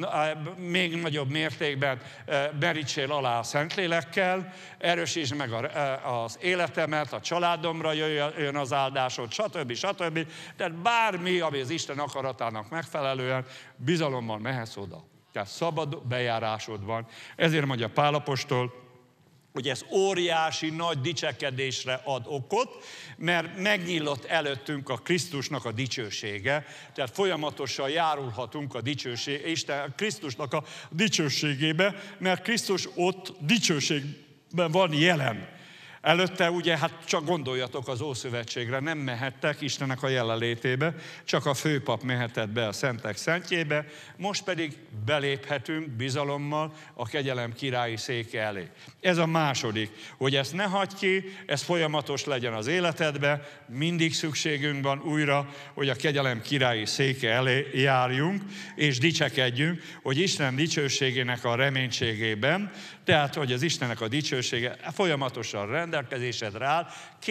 még nagyobb mértékben merítsél alá a Szentlélekkel, erősítsd meg az életemet, a családomra jöjjön az áldásod, stb. Stb. Tehát bármi, ami az Isten akaratának megfelelően, bizalommal mehetsz oda. Tehát szabad bejárásod van. Ezért mondja Pál apostol, hogy ez óriási nagy dicsekedésre ad okot, mert megnyílott előttünk a Krisztusnak a dicsősége, tehát folyamatosan járulhatunk a Krisztusnak a dicsőségébe, mert Krisztus ott dicsőségben van jelen. Előtte ugye, hát csak gondoljatok az Ószövetségre, nem mehettek Istennek a jelenlétébe, csak a főpap mehetett be a szentek szentjébe, most pedig beléphetünk bizalommal a kegyelem királyi széke elé. Ez a második, hogy ezt ne hagyd ki, ez folyamatos legyen az életedbe, mindig szükségünk van újra, hogy a kegyelem királyi széke elé járjunk, és dicsekedjünk, hogy Isten dicsőségének a reménységében, tehát, hogy az Istennek a dicsősége folyamatosan rendelkezésedre áll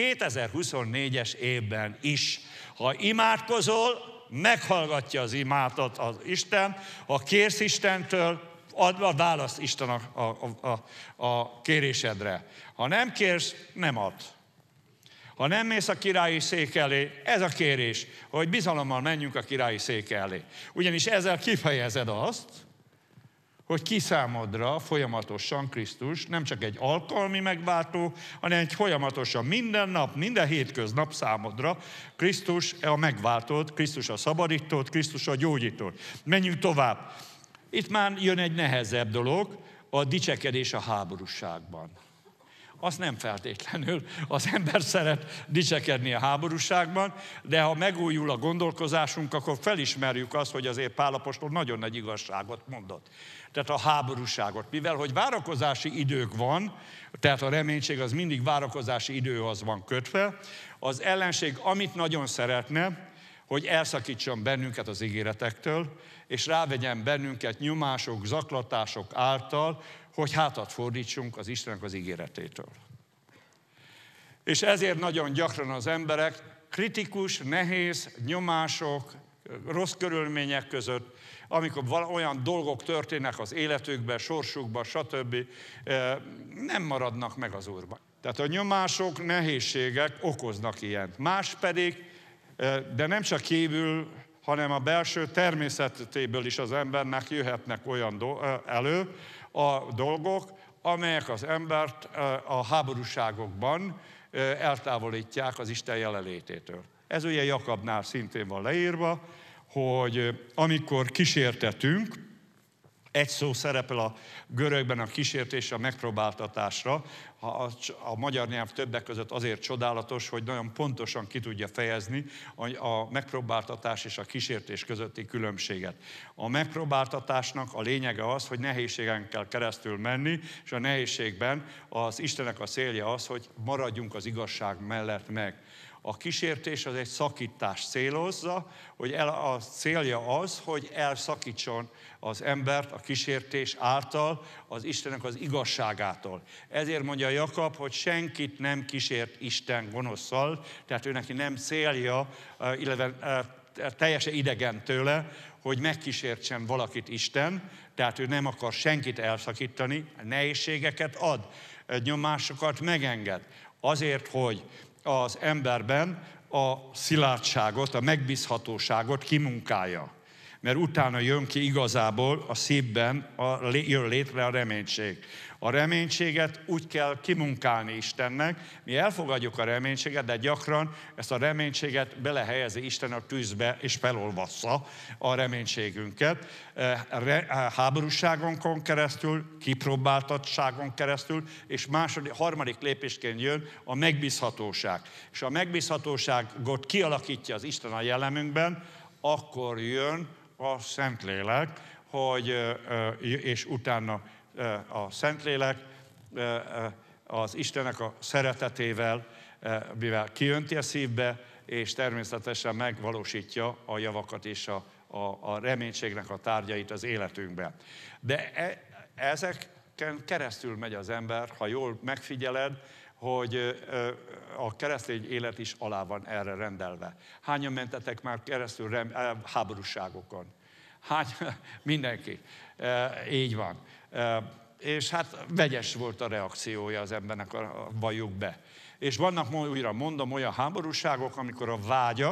2024-es évben is. Ha imádkozol, meghallgatja az imádat az Isten, ha kérsz Istentől, ad választ Isten a kérésedre. Ha nem kérsz, nem ad. Ha nem mész a királyi szék elé, ez a kérés, hogy bizalommal menjünk a királyi szék elé. Ugyanis ezzel kifejezed azt, hogy ki számodra folyamatosan Krisztus nem csak egy alkalmi megváltó, hanem egy folyamatosan minden nap, minden hétköznap számodra Krisztus a megváltót, Krisztus a szabadítót, Krisztus a gyógyítót. Menjünk tovább. Itt már jön egy nehezebb dolog, a dicsekedés a háborúságban. Az nem feltétlenül az ember szeret dicsekedni a háborúságban, de ha megújul a gondolkozásunk, akkor felismerjük azt, hogy azért Pál apostol nagyon nagy igazságot mondott. Tehát a háborúságot. Mivel, hogy várakozási idők van, tehát a reménység az mindig várakozási időhoz van kötve, az ellenség, amit nagyon szeretne, hogy elszakítson bennünket az ígéretektől, és rávegyen bennünket nyomások, zaklatások által, hogy hátat fordítsunk az Istennek az ígéretétől. És ezért nagyon gyakran az emberek kritikus, nehéz nyomások, rossz körülmények között, amikor olyan dolgok történnek az életükben, sorsukban, stb., nem maradnak meg az Úrban. Tehát a nyomások, nehézségek okoznak ilyent. Más pedig, de nem csak kívül, hanem a belső természetéből is az embernek jöhetnek olyan elő a dolgok, amelyek az embert a háborúságokban eltávolítják az Isten jelenlététől. Ez ugye Jakabnál szintén van leírva, hogy amikor kísértetünk, egy szó szerepel a görögben a kísértés a megpróbáltatásra. A magyar nyelv többek között azért csodálatos, hogy nagyon pontosan ki tudja fejezni a megpróbáltatás és a kísértés közötti különbséget. A megpróbáltatásnak a lényege az, hogy nehézségen kell keresztül menni, és a nehézségben az Istennek a célja az, hogy maradjunk az igazság mellett meg. A kísértés az egy szakítást célozza, hogy a célja az, hogy elszakítson az embert a kísértés által az Istennek az igazságától. Ezért mondja Jakab, hogy senkit nem kísért Isten gonoszszal, tehát ő neki nem célja, illetve teljesen idegen tőle, hogy megkísértsen valakit Isten, tehát ő nem akar senkit elszakítani, nehézségeket ad, nyomásokat megenged. Azért, hogy az emberben a szilárdságot, a megbízhatóságot kimunkálja. Mert utána jön ki igazából a szívben, jön létre a reménység. A reménységet úgy kell kimunkálni Istennek, mi elfogadjuk a reménységet, de gyakran ezt a reménységet belehelyezi Isten a tűzbe, és felolvassza a reménységünket. Háborúságon keresztül, kipróbáltatságon keresztül, és harmadik lépésként jön a megbízhatóság. És a megbízhatóságot kialakítja az Isten a jellemünkben, akkor jön a Szentlélek, és utána a Szentlélek az Istennek a szeretetével, mivel kiönti a szívbe, és természetesen megvalósítja a javakat és a reménységnek a tárgyait az életünkben. De ezeken keresztül megy az ember, ha jól megfigyeled, hogy a keresztény élet is alá van erre rendelve. Hányan mentetek már keresztül háborúságokon? Mindenki. Így van. És hát vegyes volt a reakciója az embernek, valljuk be. És vannak, újra mondom, olyan háborúságok, amikor a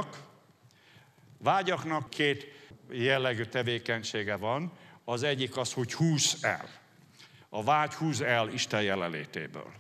vágyaknak két jellegű tevékenysége van. Az egyik az, hogy húz el. A vágy húz el Isten jelenlétéből.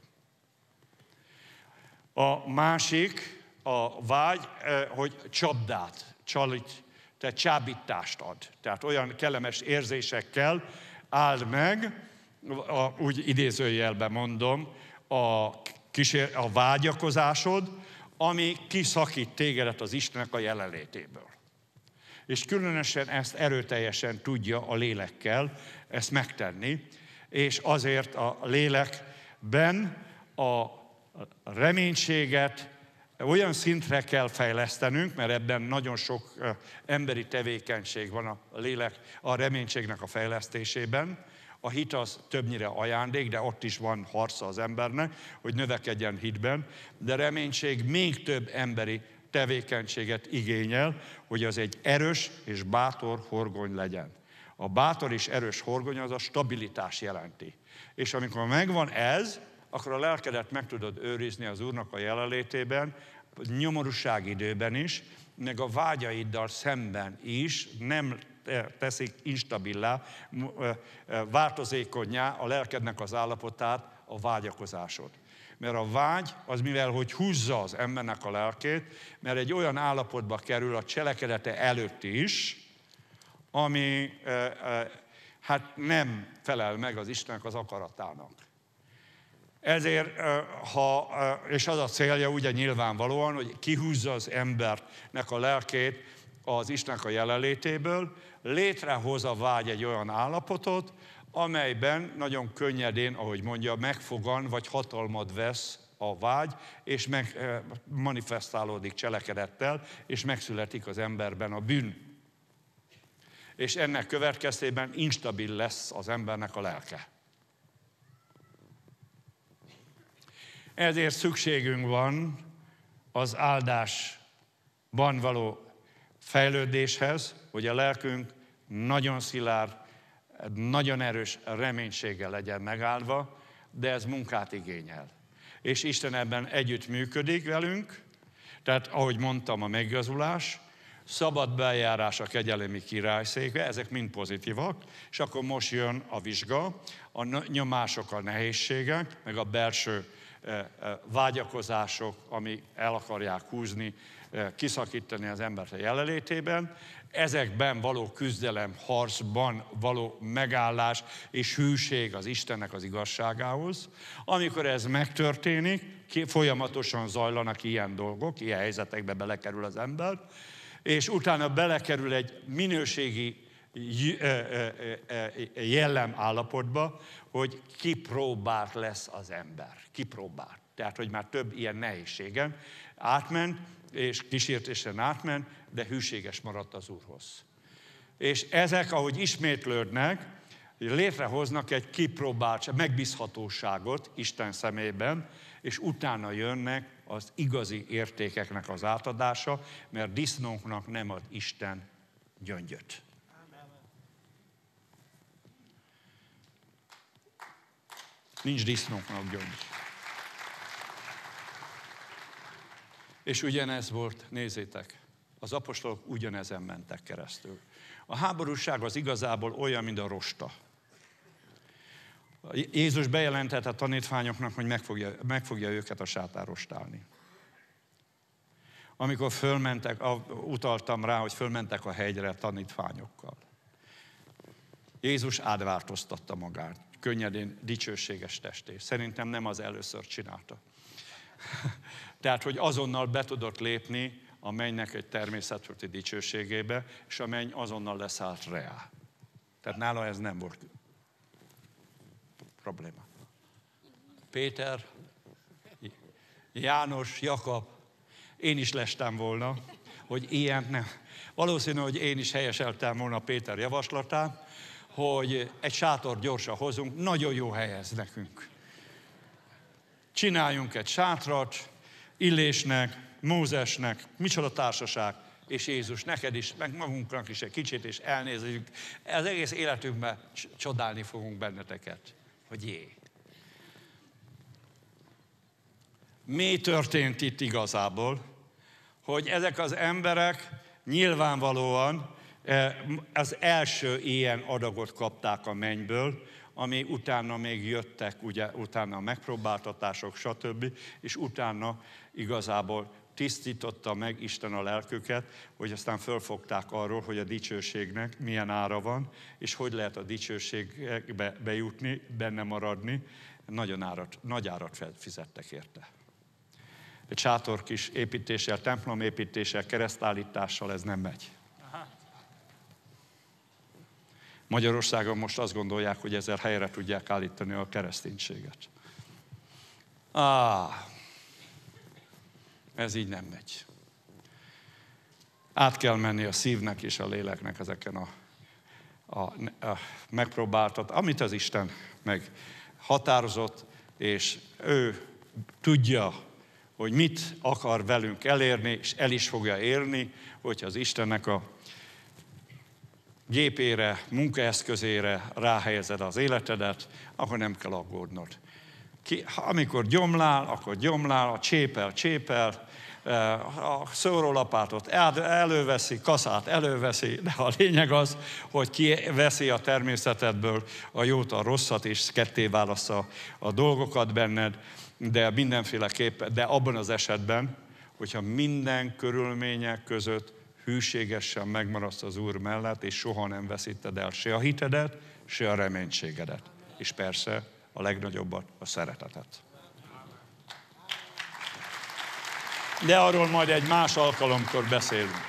A másik, a vágy, hogy tehát csábítást ad. Tehát olyan kellemes érzésekkel áld meg, úgy idézőjelben mondom, a vágyakozásod, ami kiszakít tégedet az Istennek a jelenlétéből. És különösen ezt erőteljesen tudja a lélekkel ezt megtenni, és azért a lélekben a reménységet olyan szintre kell fejlesztenünk, mert ebben nagyon sok emberi tevékenység van a reménységnek a fejlesztésében. A hit az többnyire ajándék, de ott is van harca az embernek, hogy növekedjen hitben, de reménység még több emberi tevékenységet igényel, hogy az egy erős és bátor horgony legyen. A bátor és erős horgony az a stabilitás jelenti. És amikor megvan ez, akkor a lelkedet meg tudod őrizni az Úrnak a jelenlétében, nyomorúság időben is, meg a vágyaiddal szemben is nem teszik instabilá, változékonnyá a lelkednek az állapotát, a vágyakozásod. Mert a vágy az mivel, hogy húzza az embernek a lelkét, mert egy olyan állapotba kerül a cselekedete előtt is, ami hát nem felel meg az Istennek az akaratának. Ezért, és az a célja ugye nyilvánvalóan, hogy kihúzza az embernek a lelkét az Istennek a jelenlétéből, létrehoz a vágy egy olyan állapotot, amelyben nagyon könnyedén, ahogy mondja, megfogan vagy hatalmat vesz a vágy, és manifestálódik cselekedettel, és megszületik az emberben a bűn. És ennek következtében instabil lesz az embernek a lelke. Ezért szükségünk van az áldásban való fejlődéshez, hogy a lelkünk nagyon szilárd, nagyon erős reménységgel legyen megáldva, de ez munkát igényel. És Isten ebben együtt működik velünk, tehát ahogy mondtam, a megigazulás, szabad bejárás a kegyelemi királyszékbe, ezek mind pozitívak, és akkor most jön a vizsga, a nyomások, a nehézségek, meg a belső vágyakozások, ami el akarják húzni, kiszakítani az embert a jelenlétében. Ezekben való küzdelem, harcban való megállás és hűség az Istennek az igazságához. Amikor ez megtörténik, folyamatosan zajlanak ilyen dolgok, ilyen helyzetekbe belekerül az ember, és utána belekerül egy minőségi jellem állapotba, hogy kipróbált lesz az ember. Kipróbált. Tehát, hogy már több ilyen nehézségen átment, és kísértésen átment, de hűséges maradt az Úrhoz. És ezek, ahogy ismétlődnek, létrehoznak egy kipróbált, megbízhatóságot Isten szemében, és utána jönnek az igazi értékeknek az átadása, mert disznóknak nem ad Isten gyöngyöt. Nincs disznóknak gyöngy. És ugyanez volt, nézzétek, az apostolok ugyanezen mentek keresztül. A háborúság az igazából olyan, mint a rosta. Jézus bejelentette a tanítványoknak, hogy meg fogja őket a sátán rostálni. Amikor fölmentek, utaltam rá, hogy fölmentek a hegyre tanítványokkal. Jézus átváltoztatta magát, könnyedén dicsőséges testé. Szerintem nem az először csinálta. Tehát, hogy azonnal be tudott lépni a mennynek egy természetföldi dicsőségébe, és a menny azonnal leszállt reá. Tehát nála ez nem volt probléma. Péter, János, Jakab, én is lestem volna, hogy ilyen nem. Valószínű, hogy én is helyeseltem volna Péter javaslatát, hogy egy sátort gyorsan hozunk, nagyon jó hely ez nekünk. Csináljunk egy sátrat, Illésnek, Mózesnek, micsoda társaság, és Jézus, neked is, meg magunknak is egy kicsit, és elnézzük. Az egész életünkben csodálni fogunk benneteket, hogy jé. Mi történt itt igazából? Hogy ezek az emberek nyilvánvalóan az első ilyen adagot kapták a mennyből, ami utána még jöttek, ugye, utána a megpróbáltatások, stb., és utána igazából tisztította meg Isten a lelküket, hogy aztán fölfogták arról, hogy a dicsőségnek milyen ára van, és hogy lehet a dicsőségbe bejutni, benne maradni, nagy árat fizettek érte. Egy sátor kis építéssel, templomépítéssel, keresztállítással ez nem megy. Magyarországon most azt gondolják, hogy ezzel helyre tudják állítani a kereszténységet. Ez így nem megy. Át kell menni a szívnek és a léleknek ezeken a megpróbáltat, amit az Isten meg határozott, és ő tudja, hogy mit akar velünk elérni, és el is fogja érni, hogyha az Istennek a gépére, munkaeszközére ráhelyezed az életedet, akkor nem kell aggódnod. Amikor gyomlál, akkor gyomlál, a csépel, a szórólapátot előveszi, kaszát előveszi, de a lényeg az, hogy kiveszi a természetedből a jót, a rosszat, és ketté válassza a dolgokat benned, de mindenféleképpen, de abban az esetben, hogyha minden körülmények között hűségesen megmaradsz az Úr mellett, és soha nem veszíted el se a hitedet, se a reménységedet. És persze a legnagyobbat, a szeretetet. De arról majd egy más alkalomkor beszélünk.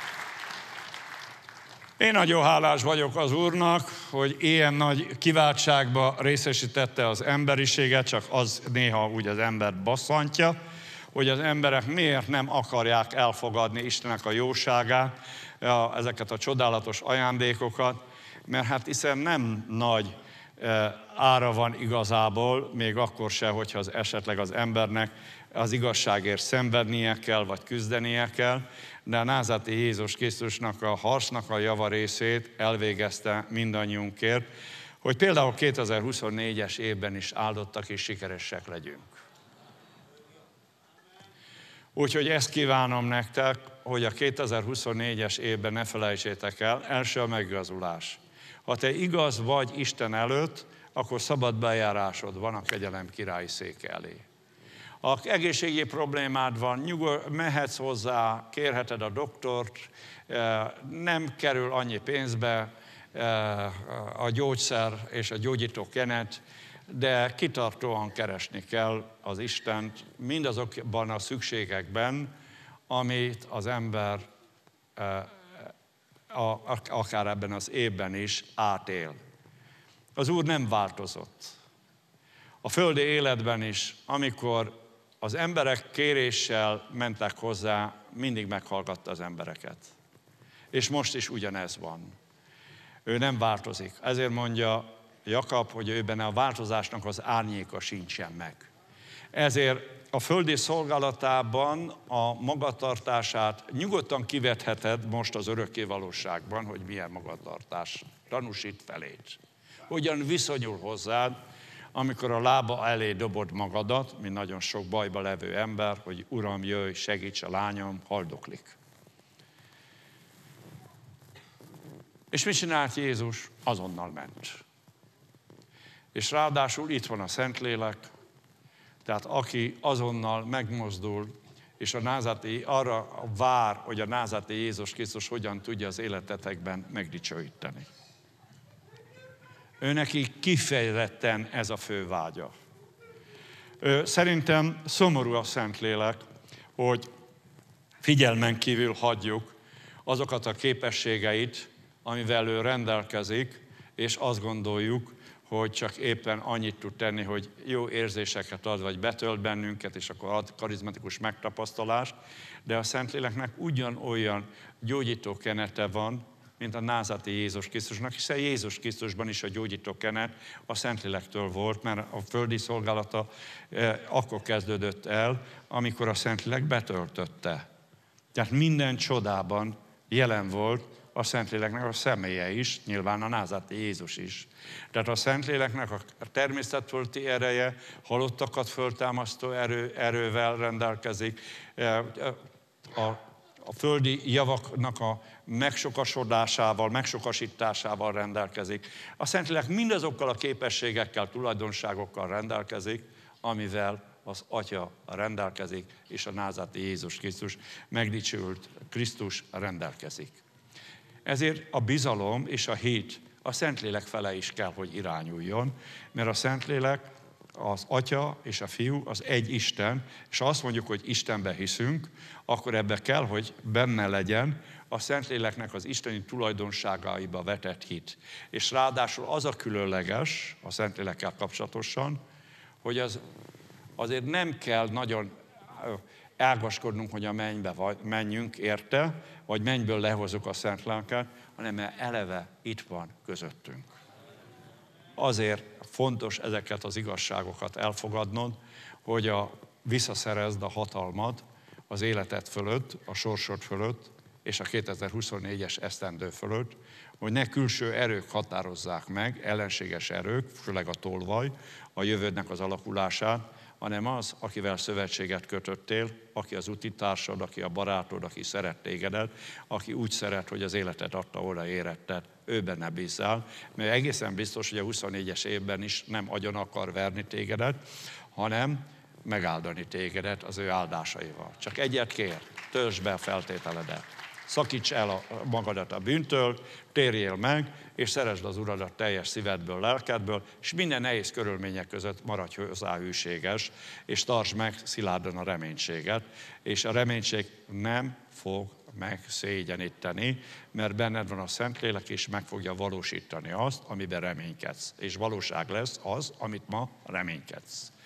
Én nagyon hálás vagyok az Úrnak, hogy ilyen nagy kiváltságba részesítette az emberiséget, csak az néha úgy az embert basszantja, hogy az emberek miért nem akarják elfogadni Istennek a jóságát, ezeket a csodálatos ajándékokat, mert hát hiszen nem nagy ára van igazából, még akkor se, hogyha esetleg az embernek az igazságért szenvednie kell, vagy küzdenie kell, de a názáreti Jézus Krisztusnak a harcnak a javarészét elvégezte mindannyiunkért, hogy például 2024-es évben is áldottak és sikeresek legyünk. Úgyhogy ezt kívánom nektek, hogy a 2024-es évben ne felejtsétek el, első a megigazulás. Ha te igaz vagy Isten előtt, akkor szabad bejárásod van a kegyelem királyi széke elé. Ha egészségi problémád van, mehetsz hozzá, kérheted a doktort, nem kerül annyi pénzbe a gyógyszer és a gyógyító kenet, de kitartóan keresni kell az Istent mindazokban a szükségekben, amit az ember akár ebben az évben is átél. Az Úr nem változott. A földi életben is, amikor az emberek kéréssel mentek hozzá, mindig meghallgatta az embereket. És most is ugyanez van. Ő nem változik. Ezért mondja Jakab, hogy őben a változásnak az árnyéka sincsen meg. Ezért a földi szolgálatában a magatartását nyugodtan kivetheted most az örökké valóságban, hogy milyen magatartás tanúsít felét. Hogyan viszonyul hozzád, amikor a lába elé dobod magadat, mint nagyon sok bajba levő ember, hogy Uram, jöjj, segíts, a lányom haldoklik. És mit csinált Jézus? Azonnal ment. És ráadásul itt van a Szentlélek, tehát aki azonnal megmozdul, és a názáreti arra vár, hogy a názáreti Jézus Krisztus hogyan tudja az életetekben megdicsőíteni. Ő neki kifejezetten ez a fő vágya. Szerintem szomorú a Szentlélek, hogy figyelmen kívül hagyjuk azokat a képességeit, amivel ő rendelkezik, és azt gondoljuk, hogy csak éppen annyit tud tenni, hogy jó érzéseket ad, vagy betölt bennünket, és akkor ad karizmatikus megtapasztalást, de a Szentléleknek ugyanolyan gyógyító kenete van, mint a názáreti Jézus Krisztusnak, hiszen Jézus Krisztusban is a gyógyító kenet a Szentlélektől volt, mert a földi szolgálata akkor kezdődött el, amikor a Szentlélek betöltötte. Tehát minden csodában jelen volt a Szentléleknek a személye is, nyilván a názáreti Jézus is. Tehát a Szentléleknek a természetfölti ereje, halottakat föltámasztó erővel rendelkezik, a földi javaknak a megsokasodásával, megsokasításával rendelkezik. A Szentlélek mindazokkal a képességekkel, tulajdonságokkal rendelkezik, amivel az Atya rendelkezik, és a názáreti Jézus Krisztus megdicsőült Krisztus rendelkezik. Ezért a bizalom és a hit a Szentlélek fele is kell, hogy irányuljon, mert a Szentlélek, az Atya és a Fiú az egy Isten, és ha azt mondjuk, hogy Istenbe hiszünk, akkor ebbe kell, hogy benne legyen a Szentléleknek az isteni tulajdonságaiba vetett hit. És ráadásul az a különleges a Szentlélekkel kapcsolatosan, hogy azért nem kell nagyon ágaskodnunk, hogy a mennybe menjünk érte, vagy mennyből lehozzuk a Szentléleket, hanem eleve itt van közöttünk. Azért fontos ezeket az igazságokat elfogadnod, hogy visszaszerezd a hatalmat az életed fölött, a sorsod fölött, és a 2024-es esztendő fölött, hogy ne külső erők határozzák meg, ellenséges erők, főleg a tolvaj, a jövődnek az alakulását, hanem az, akivel szövetséget kötöttél, aki az utitársad, aki a barátod, aki szeret tégedet, aki úgy szeret, hogy az életet adta, oda éretted, ő benne bízzál, mert egészen biztos, hogy a 24-es évben is nem agyon akar verni tégedet, hanem megáldani tégedet az ő áldásaival. Csak egyet kér, töltsd be a feltételedet. Szakíts el magadat a bűntől, térjél meg, és szeresd az Uradat teljes szívedből, lelkedből, és minden nehéz körülmények között maradj hozzá hűséges, és tartsd meg szilárdan a reménységet, és a reménység nem fog megszégyeníteni, mert benned van a Szentlélek, és meg fogja valósítani azt, amiben reménykedsz. És valóság lesz az, amit ma reménykedsz.